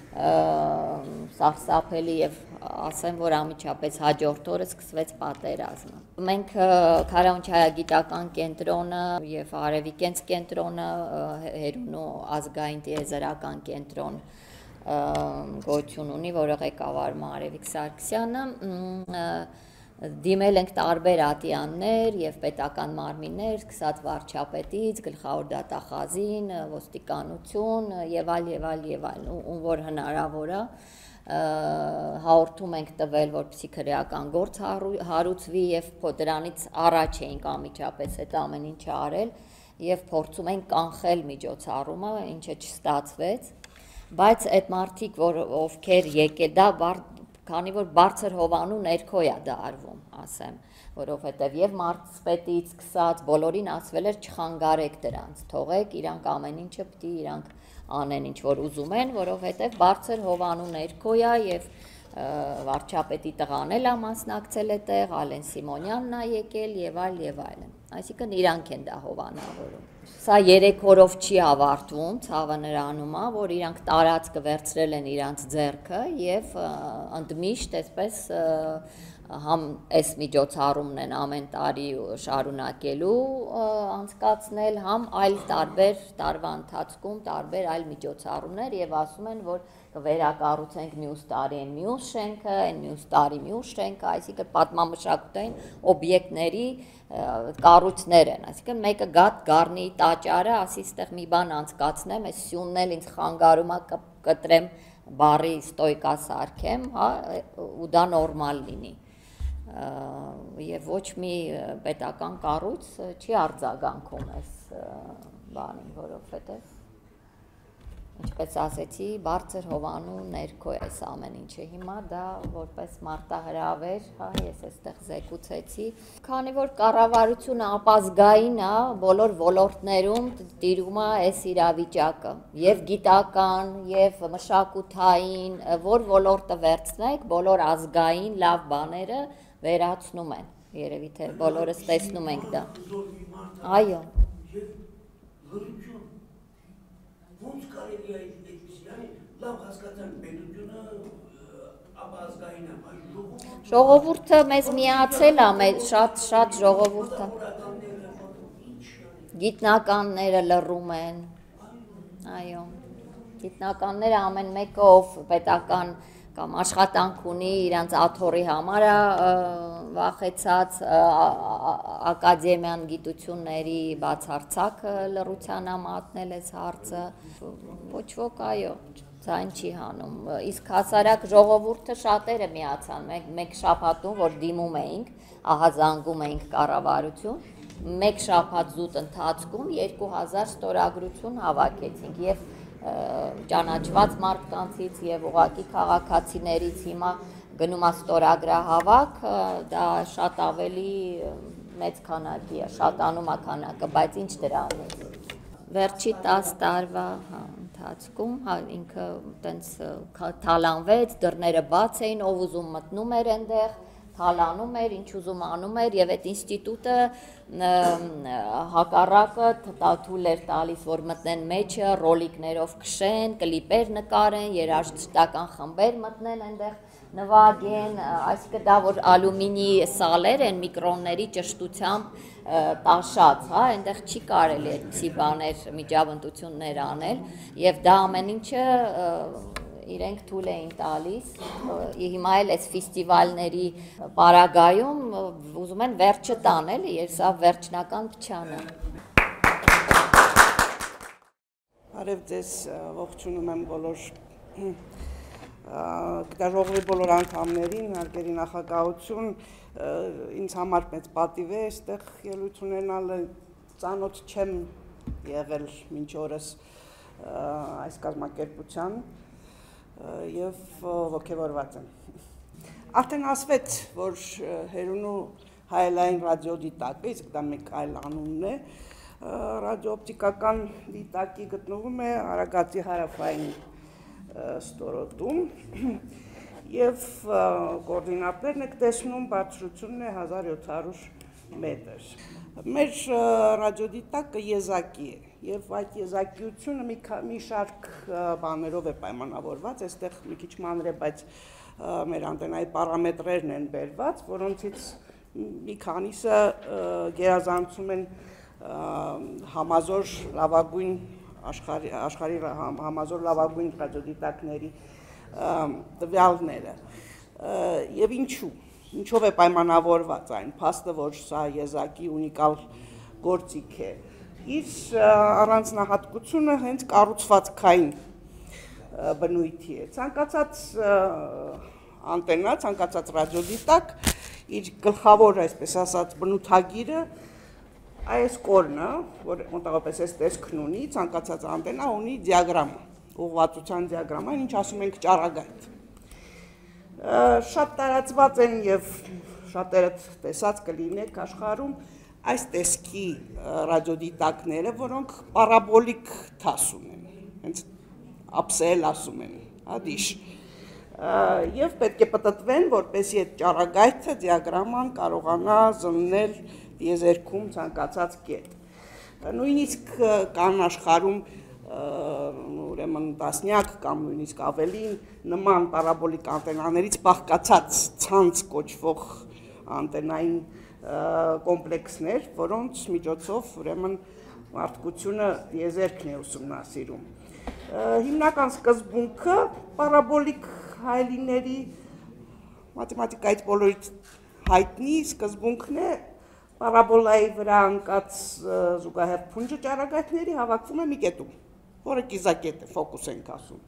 սարսափելի եւ ասեմ, որ անմիջապես հաջորդ օրը սկսվեց պատերազմը։ Մենք Քարահունչայագիտական կենտրոնը եւ Արևիկենց կենտրոնը, Հերունու ազգային տիեզերական կենտրոն գոյություն ունի, որը ղեկավարում է Արևիկ Սարգսյանը, դիմել ենք տարբեր ատյաններ եւ պետական մարմիններ, սկսած վարչապետից, գլխավոր դատախազին, ոստիկանություն եւ այլ եւ այլ եւ այլ, ում որ հնարավոր է հաղորդում ենք տվել, որպեսզի քրեական գործ հարուցվի եւ դրանից առաջ էինք անմիջապես այդ ամեն ինչը արել եւ փորձում ենք կանխել միջոցառումը, ինչը չստացվեց, բայց այդ մարդիկ, որ ովքեր եկել, դա քանի որ բարձր հովանու ներքո է դա արվում, ասեմ, որովհետև եւ մարզպետից սկսած բոլորին ասվել էր չխանգարեք դրանց, թողեք իրանք ամեն ինչը պիտի իրանք անեն ինչ որ ուզում են, որովհետև բարձր հովանու ներքո է եւ վարչապետի տղան էլ մասնակցել է տեղ, Ալեն Սիմոնյանն է եկել եւ այլ եւ այլն։ Այսինքն իրանք են դա հովանավորում։ Սա երեք օրով չի ավարտվում, ցավը նրանում է, որ իրանք տարածքը վերցրել են իրանք ձեռքը եւ ընդմիշտ այսպես համ այս միջոցառումն են ամեն տարի շարունակելու անցկացնել, համ այլ տարբեր տարվա ընթացքում տարբեր այլ միջոցառումներ եւ ասում են, որ կվերակառուցենք մյուս տարի այն մյուս շենքը, այն մյուս տարի մյուս շենքը, այսինքն պատմամշակութային օբյեկտների կառույցներ են, այսինքն մեկը գատ գառնի տաճարը, ասի ստեղ մի բան անցկացնեմ, այս սյունն էլ ինձ խանգարում է կտրեմ բարի ստոյկա սարքեմ, հա, ու դա նորմալ լինի։ Եվ ոչ մի պետական կառույց չի արձագանքում այս բանին, որովհետև ինչպես ասեցի, բարձր հովանու ներքո է այս ամեն ինչը։ Հիմա դա որպես մարտահրավեր, հա, ես այստեղ զեկուցեցի, քանի որ կառավարությունը ապազգային է, բոլոր ոլորտներում տիրում է այս իրավիճակը, եւ գիտական, եւ մշակութային, որ ոլորտը վերցնեք, բոլոր ազգային լավ բաները վերացնում են։ Երևի թե բոլորս տեսնում ենք դա։ Այո։ Ոնց կարելի է այդպիսի, լավ հասկացան պետությունը ապազգային է, բայց ժողովուրդը մեզ միացել է, շատ շատ ժողովուրդը գիտնականները լռում են, այո, գիտնականները ամեն մեկը ով պետական կամ աշխատանք ունի իրանց աթոռի համար է վախեցած, ակադեմիան գիտությունների բացարձակ լռության է մատնել այս հարցը, ոչ ոք այո, ձայն չի հանում, իսկ հասարակ ժողովուրդը շատերը միացան, մեկ շաբաթում, որ դիմում էինք, ահազանգում էինք կառավարություն, մեկ շաբաթ զուտ ընթացքում երկու հազար ստորագրություն հավաքեցինք եւ ճանաչված մարդկանցից եւ ուղակի քաղաքացիներից հիմա գնում է ստորագրահավաք, դա շատ ավելի մեծ քանակի է, շատանում է քանակը, բայց ինչ դրանից։ Վերջի տասը տարվա ընթացքում ինքը տենց թալանվեց, դռները բաց էին, ով ուզում մտնում էր այնտեղ, թալանում էր, ինչ ուզում անում էր եւ այդ ինստիտուտը հակառակը թույլ էր տալիս, որ մտնեն մեջը, ռոլիկներով քշեն, կլիպեր նկարեն, երաժշտական խմբեր մտնեն այնտեղ նվագեն, այսինքն դա որ ալյումինի սալեր են միկրոնների ճշտությամբ տաշած, հա, այնտեղ չի կարելի այդպիսի բաներ, միջավնդություններ անել եւ դա ամեն ինչը իրենք թույլ էին տալիս, հիմա էլ այս ֆեստիվալների պարագայում ուզում են վերջը տանել, եւ սա վերջնական փչանը։ Արև ձեզ ողջունում եմ բոլոր գիտաժողովի բոլոր անդամներին, հարգելի նախագահություն, ինձ համար մեծ պատիվ է այստեղ ելույթ ունենալը, ծանոթ չեմ եղել մինչ օրս այս կազմակերպության եւ ողջավորված եմ։ Արդեն ասվեց, որ Հերունու հայելային ռադիոդիտակը, իսկ դա մեկ այլ անունն է, ռադիոօպտիկական դիտակի գտնվում է Արագածի հարավային ստորոտում եւ կոորդինատներն եք տեսնում, բարձրությունն է հազար յոթ հարյուր մետր։ Մեր ռադիոդիտակը եզակի է եւ այդ եզակիությունը մի, մի շարք բաներով է պայմանավորված, այստեղ մի քիչ մանր է, բայց մեր անտենայի պարամետրերն են բերված, որոնցից մի քանիսը գերազանցում են համազոր լավագույն աշխարհի աշխարհի համազոր լավագույն ռադիոդիտակների տվյալները եւ ինչու ինչով է պայմանավորված այն փաստը, որ սա եզակի ունիկալ գործիք է։ Իր առանձնահատկությունը հենց կառուցվածքային բնույթի է։ Ցանկացած անտենա, ցանկացած ռադիոդիտակ իր գլխավոր, այսպես ասած, բնութագիրը այս կորնը, որ մոտավորապես այս տեսքն ունի, ցանկացած անտենա ունի դիագրամ, ուղղվածության դիագրամ, ինչ ասում ենք ճառագայթ։ Շատ տարածված են եւ շատերը տեսած կլինեք աշխարհում այս տեսքի ռադիոդիտակները, որոնք պարաբոլիկ թաս ունեն, հենց ափսել ասում են, հա դիշ։ Եվ պետք է պատտվեն, որպեսզի այդ ճառագայթը դիագրաման կարողանա զննել տիեզերքում ցանկացած կետ։ Նույնիսկ կան աշխարհում ուրեմն տասնյակ կամ նույնիսկ ավելին նման պարաբոլիկ անտենաներից բաղկացած ցանց կոչվող անտենային կոմպլեքսներ, որոնց միջոցով ուրեմն մարդկությունը տիեզերքն է ուսումնասիրում։ Հիմնական սկզբունքը պարաբոլիկ հայելիների մաթեմատիկայից բոլորիդ հայտնի սկզբունքն է պարաբոլայի վրա ընկած զուգահեռ փունջը ճառագայթների հավաքվում է մի կետում, որը կիզակետ է, ֆոկուս ենք ասում։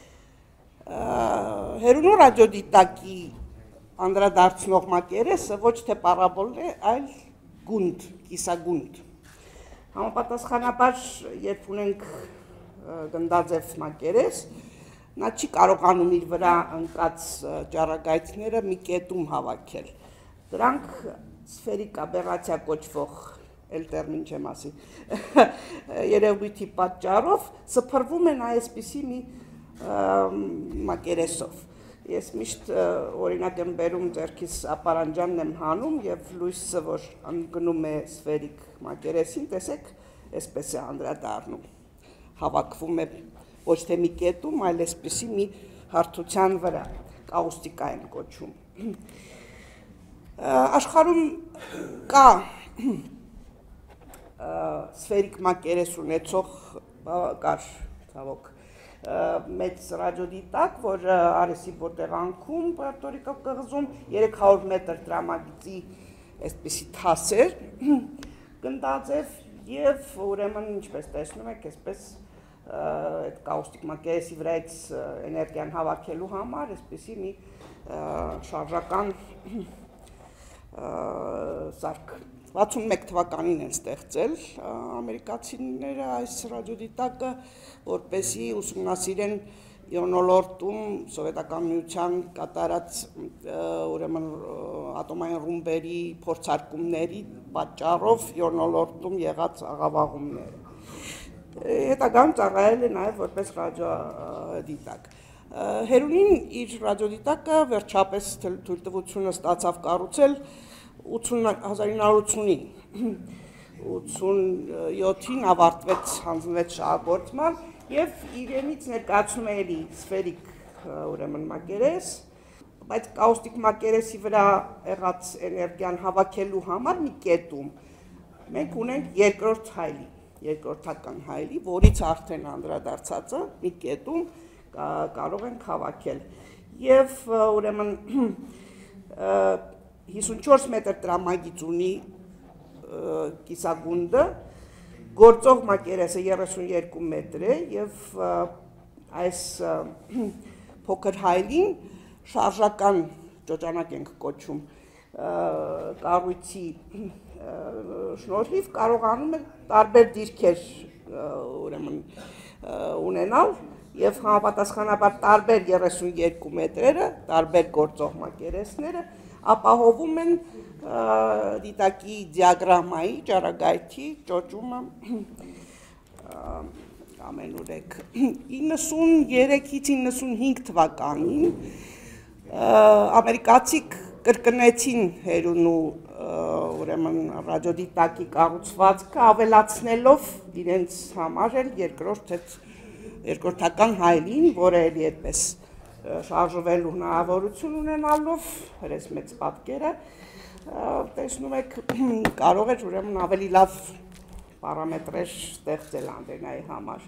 Հեռունու ռադիոդիտակի անդրադարձնող մակերեսը ոչ թե պարաբոլ է, այլ գունդ, կիսագունդ։ Համապատասխանաբար, երբ ունենք գնդաձև մակերես, նա չի կարողանում իր վրա ընկած ճառագայթները մի կետում հավաքել։ Դրանք սֆերիկ աբերացիա կոչվող, էլ տերմին չեմ ասի, երևույթի պատճառով սփռվում են այսպիսի մի մակերեսով։ Ես միշտ օրինակ եմ բերում ձեռքիս ապարանջանն եմ հանում եւ լույսը, որ ընկնում է սֆերիկ մակերեսին, տեսեք, այսպես է անդրադառնում։ Հավաքվում է ոչ թե մի կետում, այլ այսպիսի մի հարթության վրա, կաուստիկա են կոչում։ Աշխարհում կա սֆերիկ մակերես ունեցող կար ցավոք մեծ ռադիոդիտակ, որ Արեսիբո տեղանքում Պուերտո Ռիկո կղզում երեք հարյուր մետր տրամագծի այսպիսի թասեր գնդաձև եւ ուրեմն ինչպես տեսնում եք, այսպես այդ կաուստիկ մակերեսի վրայից էներգիան հավաքելու համար այսպիսի մի շարժական սարք վաթսունմեկ թվականին են ստեղծել ամերիկացիները այս ռադիոդիտակը, որպեսզի ուսումնասիրեն յոնոլորտում սովետական միության կատարած ուրեմն ատոմային ռումբերի փորձարկումների պատճառով յոնոլորտում եղած աղավաղումները։ Հետագայում ծառայել է նաև որպես ռադիոդիտակ։ Հերունին իր ռադիոդիտակը վերջապես թույլտվությունը ստացավ կառուցել հազար ինը հարյուր ութսունին, ութսունյոթին ավարտվեց հանձնվեց շահագործման եւ իրենից ներկայացնում է էլի սֆերիկ ուրեմն մակերես, բայց կաուստիկ մակերեսի վրա եղած էներգիան հավաքելու համար մի կետում մենք ունենք երկրորդ հայլի, երկրորդական հայլի, որից արդեն անդրադարձածը մի կետում կարող ենք հավաքել եւ ուրեմն հիսունչորս մետր տրամագիծ ունի կիսագունդը, գործող մակերեսը երեսունյերկու մետր է եւ այս փոքր հայլին շարժական ճոճանակ ենք կոչում կառույցի շնորհիվ կարողանում է տարբեր դիրքեր ուրեմն ունենալ եւ համապատասխանաբար տարբեր երեսունյերկու մետրերը, տարբեր գործող մակերեսները ապահովում են դիտակի դիագրամայի ճառագայթի ճոճումը ամենուրեք իննսուներեքից իննսունհինգ թվականին ամերիկացիք կրկնեցին հերունու ուրեմն ռադիոդիտակի կառուցվածքը ավելացնելով իրենց համար էլ երկրորդ երկրորդական հայլին, որը էլի այդպես շարժվելու հնարավորություն ունենալով հրես մեծ պատկերը տեսնում եք կարող էր ուրեմն ավելի լավ պարամետրեր ստեղծել անտենայի համար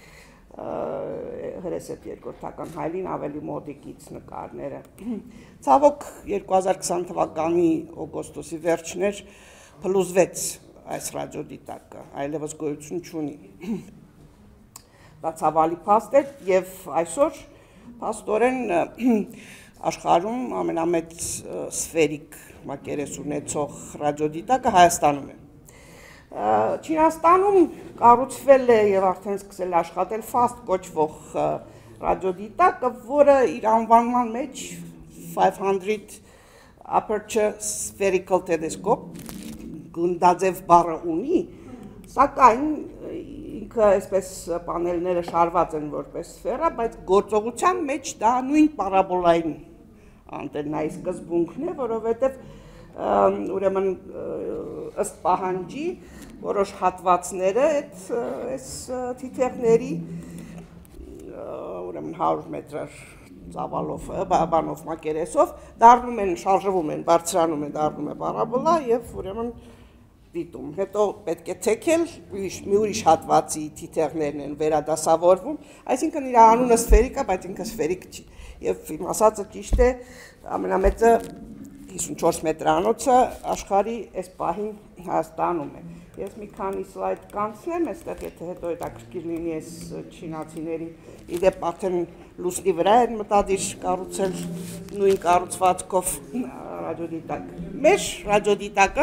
հրես այդ երկրորդական հայլին ավելի մոդիկից նկարները ցավոք երկու հազար քսան թվականի օգոստոսի վերջներ փլուզվեց այս ռադիոդիտակը այլևս գոյություն չունի դա ցավալի փաստ է եւ այսօր փաստորեն աշխարհում ամենամեծ սֆերիկ մակերես ունեցող ռադիոդիտակը Հայաստանում է։ Չինաստանում կառուցվել է եւ արդեն սկսել աշխատել ֆաստ կոչվող ռադիոդիտակը, որը իր անվանման մեջ five hundred aperture spherical telescope գնդաձև բառը ունի, սակայն ինքը այսպես պանելները շարված են որպես սֆերա, բայց գործողության մեջ դա նույն պարաբոլային անտենայի սկզբունքն է, որովհետև ուրեմն ըստ պահանջի որոշ հատվածները այդ այս թիթեղների ուրեմն հարյուր մետր ծավալով, բանով մակերեսով դառնում են, շարժվում են, բարձրանում են, դառնում է պարաբոլա եւ ուրեմն դիտում։ Հետո պետք է թեքել, մի ուրիշ հատվածի թիթեղներն են վերադասավորվում, այսինքն իր անունը սֆերիկ է, բայց ինքը սֆերիկ չի։ Եվ իմ ասածը ճիշտ է, ամենամեծը հիսունչորս մետրանոցը աշխարհի այս պահին Հայաստանում է։ Ես մի քանի սլայդ կանցնեմ, այստեղ եթե հետո հետաքրքիր լինի այս չինացիների իդեպ արդեն լուսնի վրա են մտադիր կառուցել նույն կառուցվածքով ռադիոդիտակ։ Մեր ռադիոդիտակը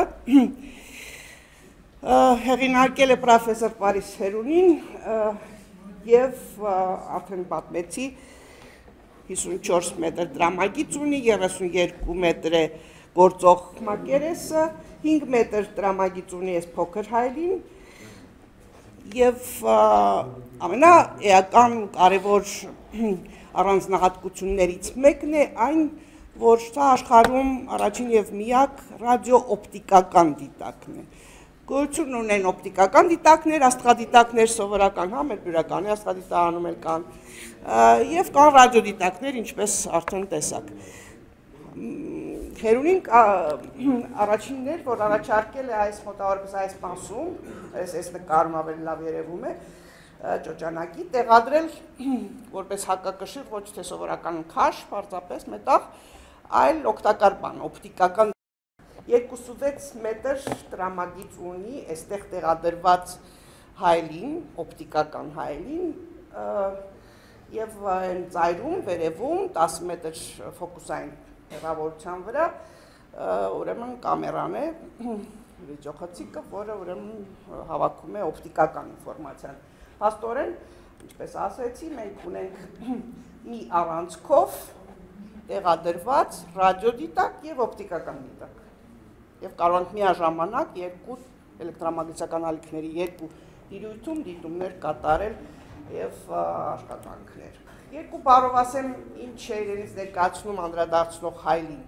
հեղինակել է պրոֆեսոր Պարիս Հերունին եւ արդեն պատմեցի հիսունչորս մետր տրամագիծ ունի, երեսունյոթ մետր է գործող մակերեսը, հինգ մետր տրամագիծ ունի այս փոքր հայլին եւ ամենաէական կարևոր առանձնահատկություններից մեկն է այն, որ սա աշխարհում առաջին եւ միակ ռադիոօպտիկական դիտակն է։ Գոյություն ունեն օպտիկական դիտակներ, աստղադիտակներ սովորական, հա, մեր բյուրականի աստղադիտարանում էլ կան, եւ կան ռադիոդիտակներ, ինչպես արդեն տեսակ։ Հերունին առաջինն էր, որ առաջարկել է այս մոտավորապես այս մասում, այս նկարում ավելի լավ երևում է, ճոճանակի տեղադրել որպես հակակշիռ, ոչ թե սովորական քաշ, պարզապես մետաղ, այլ օգտակար բան, օպտիկական երկուսուվեց մետր տրամագիծ ունի այստեղ տեղադրված հայլին, օպտիկական հայլին եւ այն ծայրում վերևում տասը մետր ֆոկուսային հեռավորության վրա ուրեմն կամերան է վիդեոխցիկը, որը ուրեմն հավաքում է օպտիկական ինֆորմացիան։ Փաստորեն, ինչպես ասեցի, մենք ունենք մի առանցքով տեղադրված ռադիոդիտակ եւ օպտիկական դիտակ։ Եվ կարող ենք միաժամանակ երկու էլեկտրամագնիսական ալիքների երկու տիրույթում դիտումներ կատարել եւ աշխատանքներ։ Երկու բառով ասեմ, ինչ է իրենից ներկայացնում անդրադարձնող հայլին։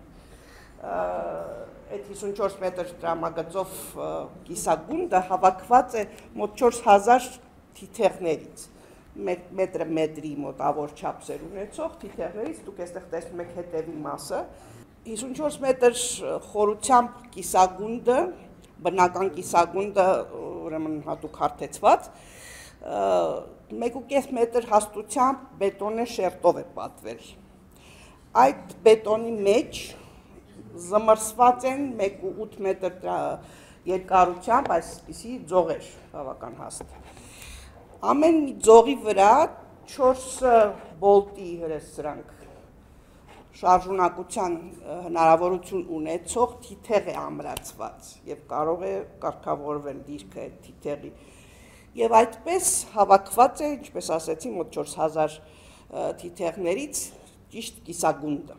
Այդ հիսունչորս մետր տրամագծով կիսագունդը հավաքված է մոտ չորս հազար թիթեղներից, մետրը մետրի մոտավոր չափսեր ունեցող թիթեղներից, դուք այստեղ տեսնում եք հետևի մասը, հիսունչորս մետր խորությամբ կիսագունդը, բնական կիսագունդը ուրեմն հատուկ հարթեցված, մեկ ու կես մետր հաստությամբ բետոնե շերտով է պատվել։ Այդ բետոնի մեջ զմրսված են մեկ ու ութ մետր երկարությամբ այսպիսի ձողեր, բավական հաստ։ Ամեն մի ձողի վրա չորս վոլտի հրես սրանք շարժունակության հնարավորություն ունեցող թիթեղ է ամրացված եւ կարող է կարգավորվել դիրքը այդ թիթեղի։ Եվ այդպես հավաքված է, ինչպես ասեցի, մոտ չորս հազար թիթեղներից ճիշտ կիսագունդը։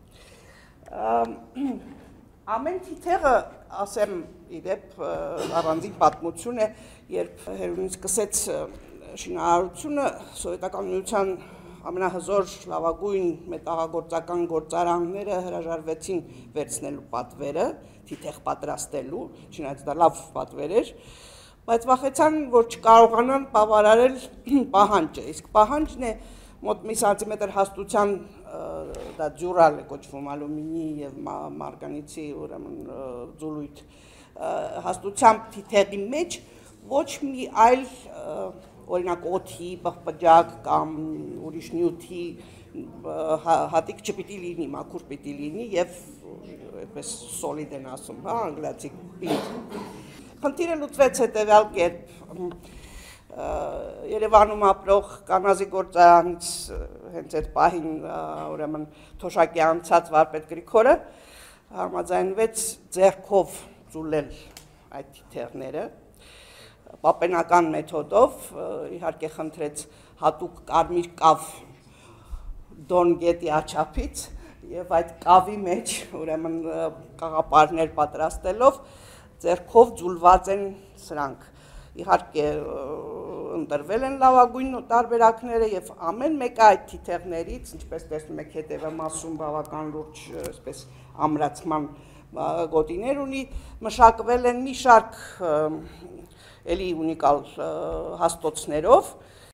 Ամեն թիթեղը, ասեմ, իդեպ առանձին պատմություն է, երբ Հերունին սկսեց շինարարությունը սովետական միության ամենահզոր լավագույն մետաղագործական գործարանները հրաժարվեցին վերցնելու պատվերը, թիթեղ պատրաստելու, չնայած դա լավ պատվեր էր, բայց վախեցան, որ չկարողանան բավարարել պահանջը, իսկ պահանջն է մոտ մի սանտիմետր հաստության, դա ջուրալ է կոչվում ալումինի եւ մարգանիցի ուրեմն ձուլույթ հաստությամբ թիթեղի մեջ ոչ մի այլ օրինակ օդի, պղպջակ կամ ուրիշ նյութի հատիկ չպիտի լինի, մաքուր պիտի լինի եւ այդպես սոլիդ են ասում, հա, անգլիացի պինդ։ Խնդիրը լուծվեց հետեւյալ կերպ։ Երևանում ապրող կանազի գործարանից հենց այդ պահին ուրեմն թոշակի անցած վարպետ Գրիգորը համաձայնվեց ձեռքով ձուլել այդ թիթեղները պապենական մեթոդով, իհարկե խնդրեց հատուկ կարմիր կավ դոն գետի աչափից եւ այդ կավի մեջ ուրեմն կաղապարներ պատրաստելով ձեռքով ձուլված են սրանք։ Իհարկե ընտրվել են լավագույն տարբերակները եւ ամեն մեկը այդ թիթեղներից, ինչպես տեսնում եք հետևամասում բավական լուրջ այսպես ամրացման գոտիներ ունի, մշակվել են մի շարք էլի ունիկալ հաստոցներով։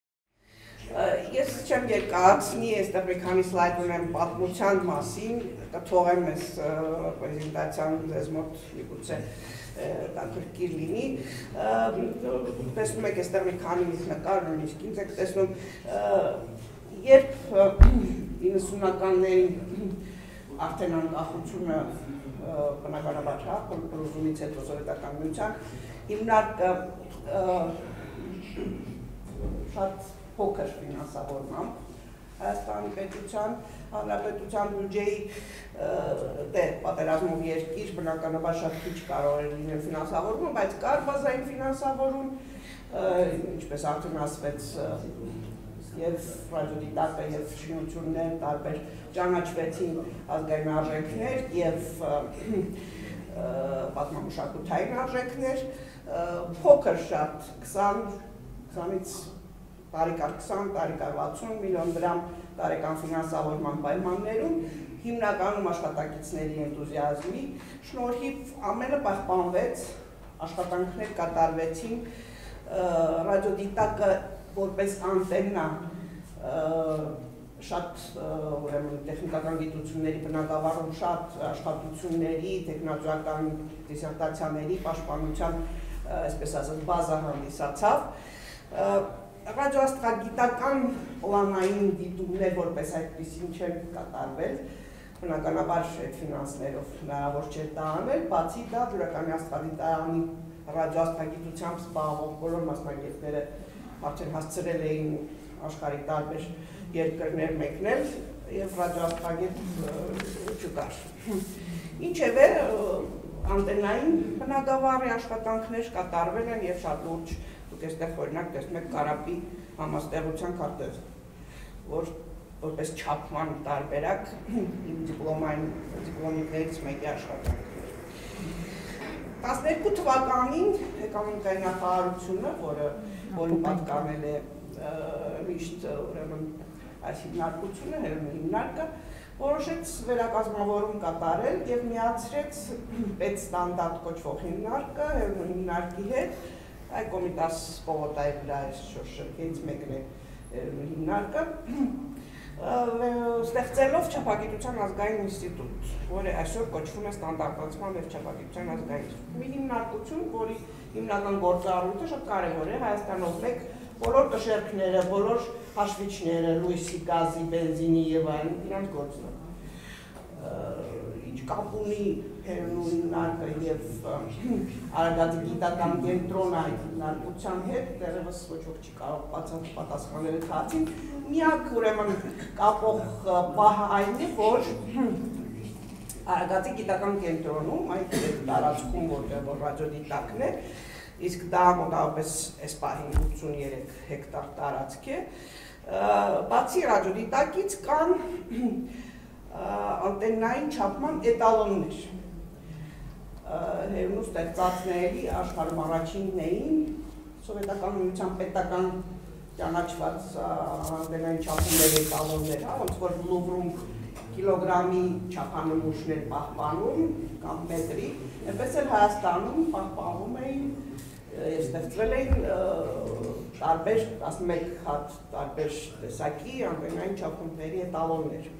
Ես չեմ երկարացնի, այստեղ մի քանի սլայդ ունեմ պատմության մասին, կթողեմ այս պրեզենտացիան ձեզ մոտ միգուցե կրկիր լինի, տեսնում եք այստեղ մի քանի նկար, նույնիսկ ինձ եք տեսնում, երբ իննսունականներին արդեն անկախությունը բնականաբար հա, փլուզումից հետո սովետական միության, հիմնարկը շատ փոքր ֆինանսավորմամբ Հայաստանի պետության, հանրապետության բյուջեի դեր պատերազմով երկիր, բնականաբար շատ քիչ կարող էր լինել ֆինանսավորումը, բայց կար բազային ֆինանսավորում, ինչպես արդեն ասվեց, եւ ռադիոդիտակը եւ շինություններ տարբեր ճանաչվեցին ազգային արժեքներ եւ պատմամշակութային արժեքներ, փոքր շատ քսանից տարեկան քսան, տարեկան վաթսուն միլիոն դրամ տարեկան ֆինանսավորման պայմաններում, հիմնականում աշխատակիցների էնտուզիազմի շնորհիվ ամենը պահպանվեց, աշխատանքներ կատարվեցին, ռադիոդիտակը որպես անտեննա շատ ուրեմն տեխնիկական գիտությունների բնագավառում շատ աշխատությունների, տեխնոլոգիական դիսերտացիաների պաշտպանության, այսպես ասած, բազա հանդիսացավ։ Ռադիոաստղագիտական պլանային դիտումներ որպես այդպիսին չեն կատարվել, բնականաբար այդ ֆինանսներով հնարավոր չէր դա անել, բացի դա Բյուրականի աստղադիտարանի ռադիոաստղագիտությամբ զբաղվող բոլոր մասնագետները արդեն հասցրել էին աշխարհի տարբեր երկրներ մեկնել եւ ռադիոաստղագետ չկար։ Ինչևէ անտենային բնագավառի աշխատանքներ կատարվել են եւ շատ լուրջ դուք այստեղ օրինակ տեսնում եք Կարապի համաստեղության քարտեզ, որ որպես չափման տարբերակ իմ դիպլոմային դիպլոմիկներից մեկի աշխատանքներ։ տասներկու թվականին էկոնոմիկայի նախարարությունը, որը որին պատկանել է միշտ ուրեմն այս հիմնարկությունը, հիմնարկը, որոշեց վերակազմավորում կատարել եւ միացրեց պետստանդարտ կոչվող հիմնարկը հիմնարկի հետ, այ Կոմիտաս Պողոտայի վրա այս շրջանից մեկն է հիմնարկը, ստեղծելով Չափագիտության ազգային ինստիտուտ, որը այսօր կոչվում է ստանդարտացման եւ Չափագիտության ազգային ինստիտուտ։ Մի հիմնարկություն, որի հիմնական գործառույթը շատ կարևոր է Հայաստանով մեկ բոլոր կշեռքները, բոլոր հաշվիչները, լույսի, գազի, բենզինի եւ այլն իրանց գործն է։ Ինչ կապ ունի հիմնարկը եւ Արագածի գիտական կենտրոնը այդ հիմնարկության հետ, դեռևս ոչ ոք չի կարող բացատրել պատասխանել այդ հարցին։ Միակ ուրեմն կապող պահը այն է, որ Արագածի գիտական կենտրոնում, այդ տարածքում, որտեղ ռադիոդիտակն է, իսկ դա մոտավորապես այս պահին ութսունուերեք հեկտար տարածք է, բացի ռադիոդիտակից կան անտեննային չափման էտալոններ։ Հերնու ստեղծածների աշխարհում առաջինն էին, սովետական միության պետական ճանաչված անտեննային չափումների էտալոններ, ոնց որ Լուվրում կիլոգրամի չափանմուշներ պահպանում կամ մետրի, այնպես էլ Հայաստանում պահպանվում էին եւ ստեղծվել էին տարբեր տասնմեկ հատ տարբեր տեսակի անտեննային չափումների էտալոններ։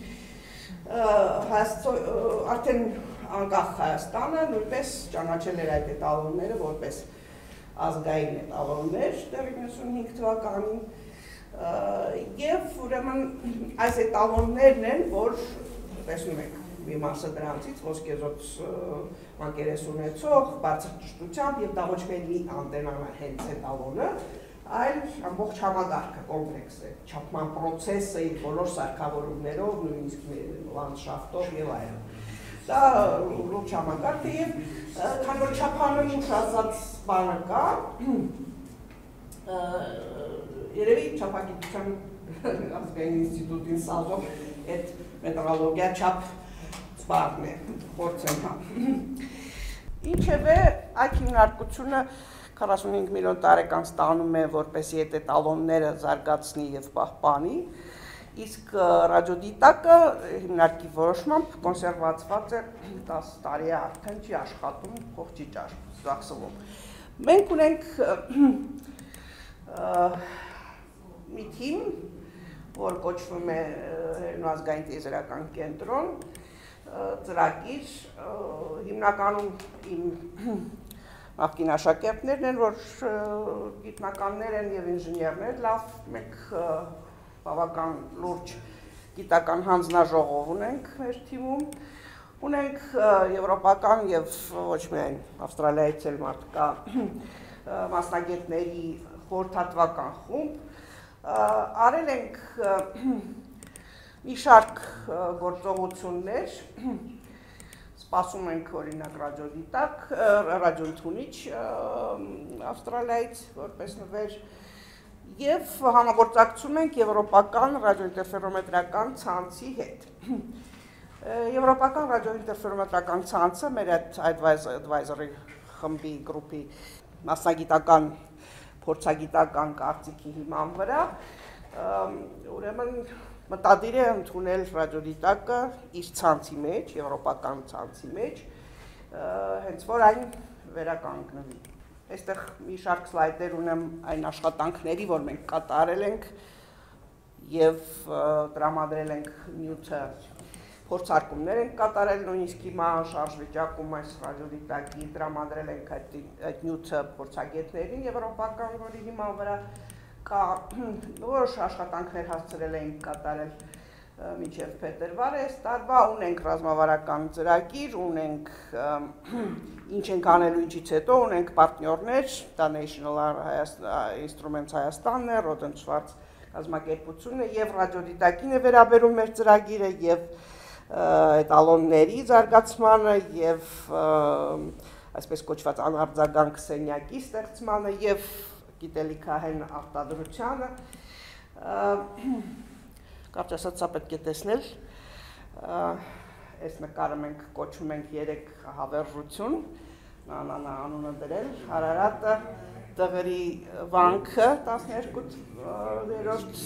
Արդեն անկախ Հայաստանը նույնպես ճանաչել էր այդ էտալոնները որպես ազգային էտալոններ դեռ իննսունհինգ թվականին եւ ուրեմն այս էտալոններն են, որ տեսնում եք մի մասը դրանցից ոսկեզօծ մակերես ունեցող, բարձր ճշտությամբ եւ դա ոչ միայն մի անտենան է հենց էտալոնը, այլ ամբողջ համագարկը կոմպլեքս է, չափման պրոցեսը իր բոլոր սարքավորումներով, նույնիսկ լանդշաֆտով եւ այլն։ Դա լուրջ համագարկ է եւ քանի որ չափանմուշ ասած բանը կա, երևի Չափագիտության ազգային ինստիտուտին սազող այդ մետրոլոգիա չափ սպարն է, փորձ եմ հա։ Ինչևէ, այդ հիմնարկությունը քառասունհինգ միլիոն տարեկան ստանում է, որպեսզի այդ էտալոնները զարգացնի եւ պահպանի, իսկ ռադիոդիտակը հիմնարկի որոշմամբ կոնսերվացված է տասը տարի է արդեն չի աշխատում, փող չի ծախսվում։ Մենք ունենք մի թիմ, որ կոչվում է Հերնոազգային տիեզերական կենտրոն, ծրագիր, հիմնականում իմ նախկին աշակերտներն են, որ գիտնականներ են եւ ինժեներներ, լավ, մենք բավական լուրջ գիտական հանձնաժողով ունենք մեր թիմում, ունենք եվրոպական եւ ոչ միայն Ավստրալիայից էլ մարդկա մասնագետների խորհրդատվական խումբ, արել ենք մի շարք գործողություններ, սպասում ենք օրինակ ռադիոդիտակ, ռադիոընդունիչ Ավստրալիայից որպես նվեր եւ համագործակցում ենք եվրոպական ռադիոինտերֆերոմետրական ցանցի հետ։ Եվրոպական ռադիոինտերֆերոմետրական ցանցը մեր advisory խմբի գրուպի մասնագիտական փորձագիտական կարծիքի հիման վրա, ուրեմն մտադիր է ընդունել ռադիոդիտակը իր ցանցի մեջ, եվրոպական ցանցի մեջ, հենց որ այն վերականգնվի։ Այստեղ մի շարք սլայդեր ունեմ այն աշխատանքների, որ մենք կատարել ենք եւ տրամադրել ենք նյութը, փորձարկումներ ենք կատարել, նույնիսկ հիմա շարժ վիճակում այս ռադիոդիտակի տրամադրել ենք այդ նյութը փորձագետներին եվրոպական, որի հիման վրա կա որոշ աշխատանքներ հասցրել էինք կատարել մինչև փետրվար այս տարվա, ունենք ռազմավարական ծրագիր, ունենք ինչ ենք անելու ինչից հետո, ունենք պարտներներ, դա National Instruments Հայաստանն է, Roden Schwarz կազմակերպությունն է եւ ռադիոդիտակին է վերաբերում մեր ծրագիրը եւ էտալոնների զարգացմանը եւ այսպես կոչված անարձագանք սենյակի ստեղծմանը եւ գիտելիքահեն արտադրությանը, կարճ ասած սա պետք է տեսնել, այս նկարը մենք կոչում ենք երեք հավերժություն, նանանա անունը դրել, Հարարատը, Տղրի վանքը, տասներորդ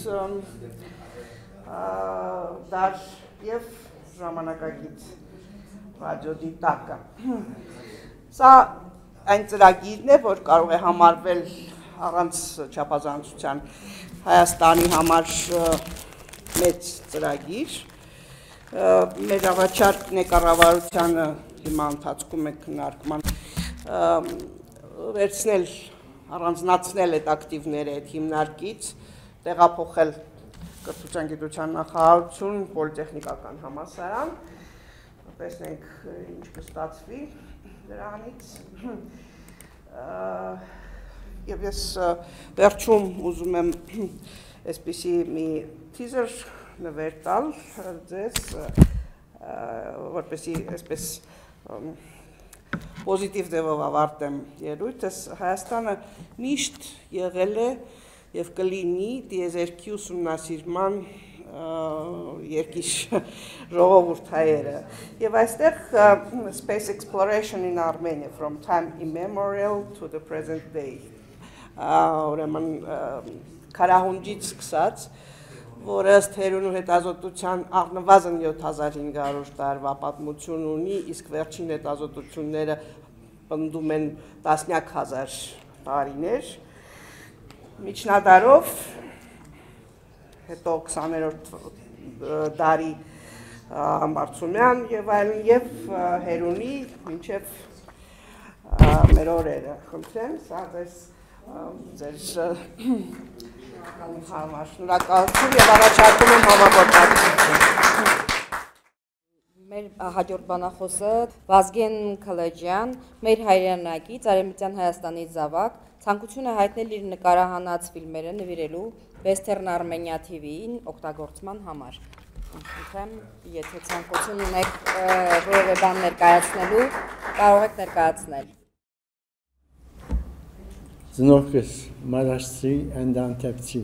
դար և ժամանակագիծ ռադիոդիտակը։ Սա այն ծրագիրն է, որ կարող է համարվել առանց չափազանցության Հայաստանի համար մեծ ծրագիր։ Մեր առաջարկն է կառավարությանը հիմա ընթացքում է քննարկման վերցնել, առանձնացնել այդ ակտիվները այդ հիմնարկից, տեղափոխել կրթության գիտության նախարարություն, պոլիտեխնիկական համալսարան, տեսնենք ինչ կստացվի դրանից։ Եվ ես վերջում ուզում եմ այսպիսի մի թիզեր նվեր տալ ձեզ, որպեսի այսպես պոզիտիվ ձևով ավարտեմ ելույթս, Հայաստանը միշտ եղել է եւ կլինի տիեզերքի ուսումնասիրման երկիշ ժողովուրդ հայերը։ Եվ այստեղ Space Exploration in Armenia from time immemorial to the present day։ Ուրեմն քարահունջից սկսած, որը ըստ Հերունու հետազոտության առնվազն յոթ հազար հինգ հարյուր տարվա պատմություն ունի, իսկ վերջին հետազոտությունները պնդում են տասնյակ հազար տարիներ։ Միջնադարով, հետո քսաներորդ դարի Համբարձումյան եւ այլն եւ Հերունի մինչեւ մեր օրերը, խնդրեմ, սա ձեզ ձեր համար շնորհակալություն եւ առաջարկում եմ համագործակցություն։ Մեր հաջորդ բանախոսը Վազգեն Քալաջյան, մեր հայրենակից Արևմտյան Հայաստանի զավակ, ցանկություն է հայտնել իր նկարահանած ֆիլմերը նվիրելու Western Armenia T V-ին օգտագործման համար։ Խնդրեմ, եթե ցանկություն ունեք որևէ բան ներկայացնելու, կարող եք ներկայացնել։ Znokës Maraşçı and Antepçi.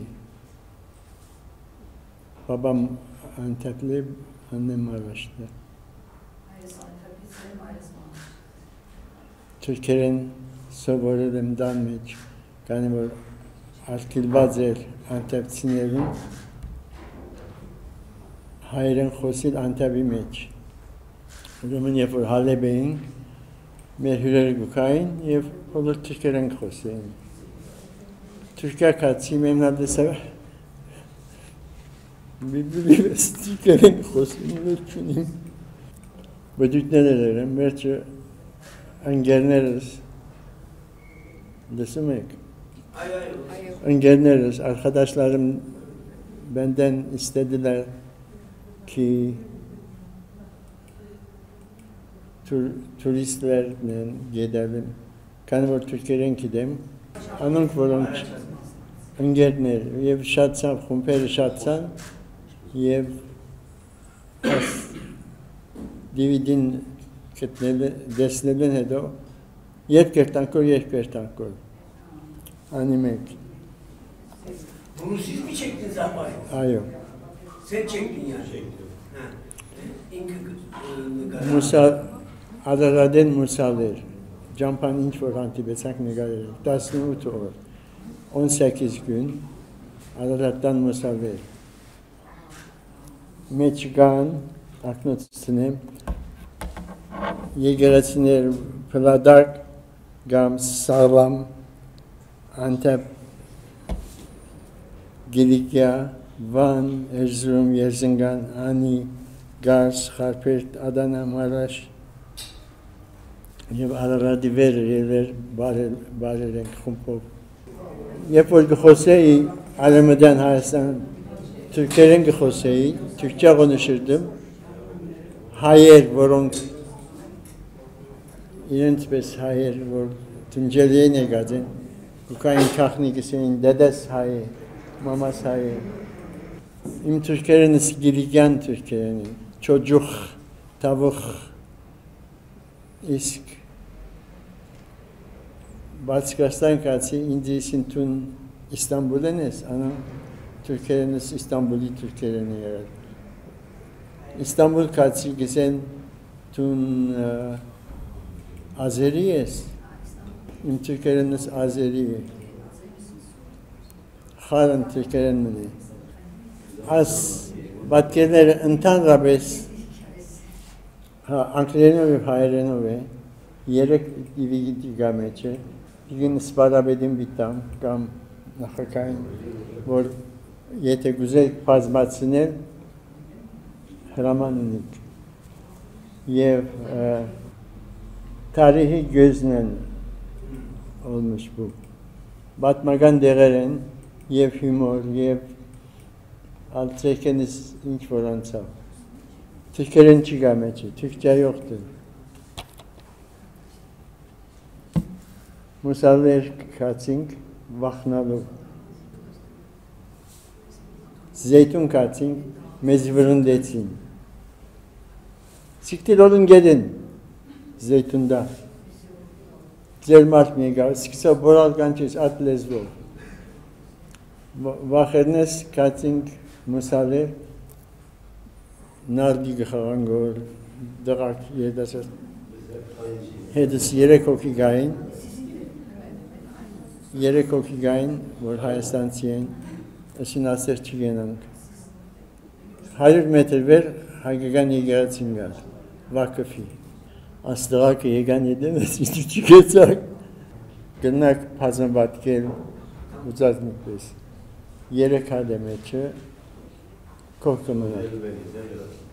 Babam Antepli, annem Maraşlı. Türkiye'nin սովորել եմ դան մեջ, քանի որ արգելված էր անտեպցիներուն հայերեն խոսել Անտեպի մեջ։ Ուրեմն երբ որ Հալեբ էինք, մեր հյուրերը գուքային և բոլոր թուրքերեն խոսեին։ Թուրքիա կացի մեմնադեսը բիբլիվես թուրքերեն խոսին որ չունիմ։ Բդույթներ եմ, վերջը ընկերներս լսում եք։ Ընկերներս, arkadaşlarım benden istediler ki tur, turistlerle gidelim. Kanıvar Türkiye'den gidelim. Anunk volum ընկերներ եւ շատցան խումբերը շատցան եւ աս դիվիդին գտնել դեսնելն հետո երկերտանկոր երկերտանկոր animek. Bunu siz mi çektiniz Ahmet? Ayo. Sen çektin ya. Ha. İnki Musa Adaraden Musaler. Campan inç var antibesak negarer. Dasını utor. on sekiz gün Adarat'tan Musaver. Meçigan aknotısını Yegeresiner Pladak Gam Sağlam Antep, Gilikya, Van, Erzurum, Erzincan, Ani, Kars, Harpert, Adana, Maraş եւ Արարատի վեր երեր բարել բարել ենք խումբով։ Երբ որ գխոսեի Արեմեդան Հայաստան թուրքերեն գխոսեի, թուրքիա գոնշիրդեմ, հայեր, որոնք իրենց պես հայեր, որ Tunceli'ye ne gadin? Ukayın kahnigisinin dedes hayı, mamas hayı. İm Türkleriniz giligyan Türklerini. Çocuk, tavuk, isk. Batskastan katsi indisin tun İstanbul'eniz. Ana Türkleriniz İstanbul'u Türklerini yarar. İstanbul katsi gisen tun uh, Azeriyes. İm Türkleriniz Azeri. Harın Türklerini. Az batkeler intan rabes. Ha Ankara'nın ve Hayır'ın ve yerek gibi gitti gameçe. Bir gün ispara bedim bitam. Gam nakakayn. Vor yete güzel pazmatsınel. Hramanınik. Yev tarihi gözlen olmuş bu. Batmagan değeren, yev humor, yev alçekeniz inç voransa. Türklerin çıgameçi, Türkçe yoktu. Musaller kaçing, vaknalı. Zeytun kaçing, mecburun deçin. Siktir olun gelin, zeytunda. Zelmart mega, siksa boral gançes at lezbo. Vahernes kaçing, musaller. Nardi gehangor, drak yedasat. Hedis yere koki gain. Yere koki gain, vor Hayastan tiyen. Esin aser çigenan. Hayır metre ver, hagegan yegeratsin gal. Vakıfi. Aslığa ki yegan yedemez, hiç tüketsak. Gırnak pazan batkel, uzatmak bes. Yere kademeçe, korkumuna.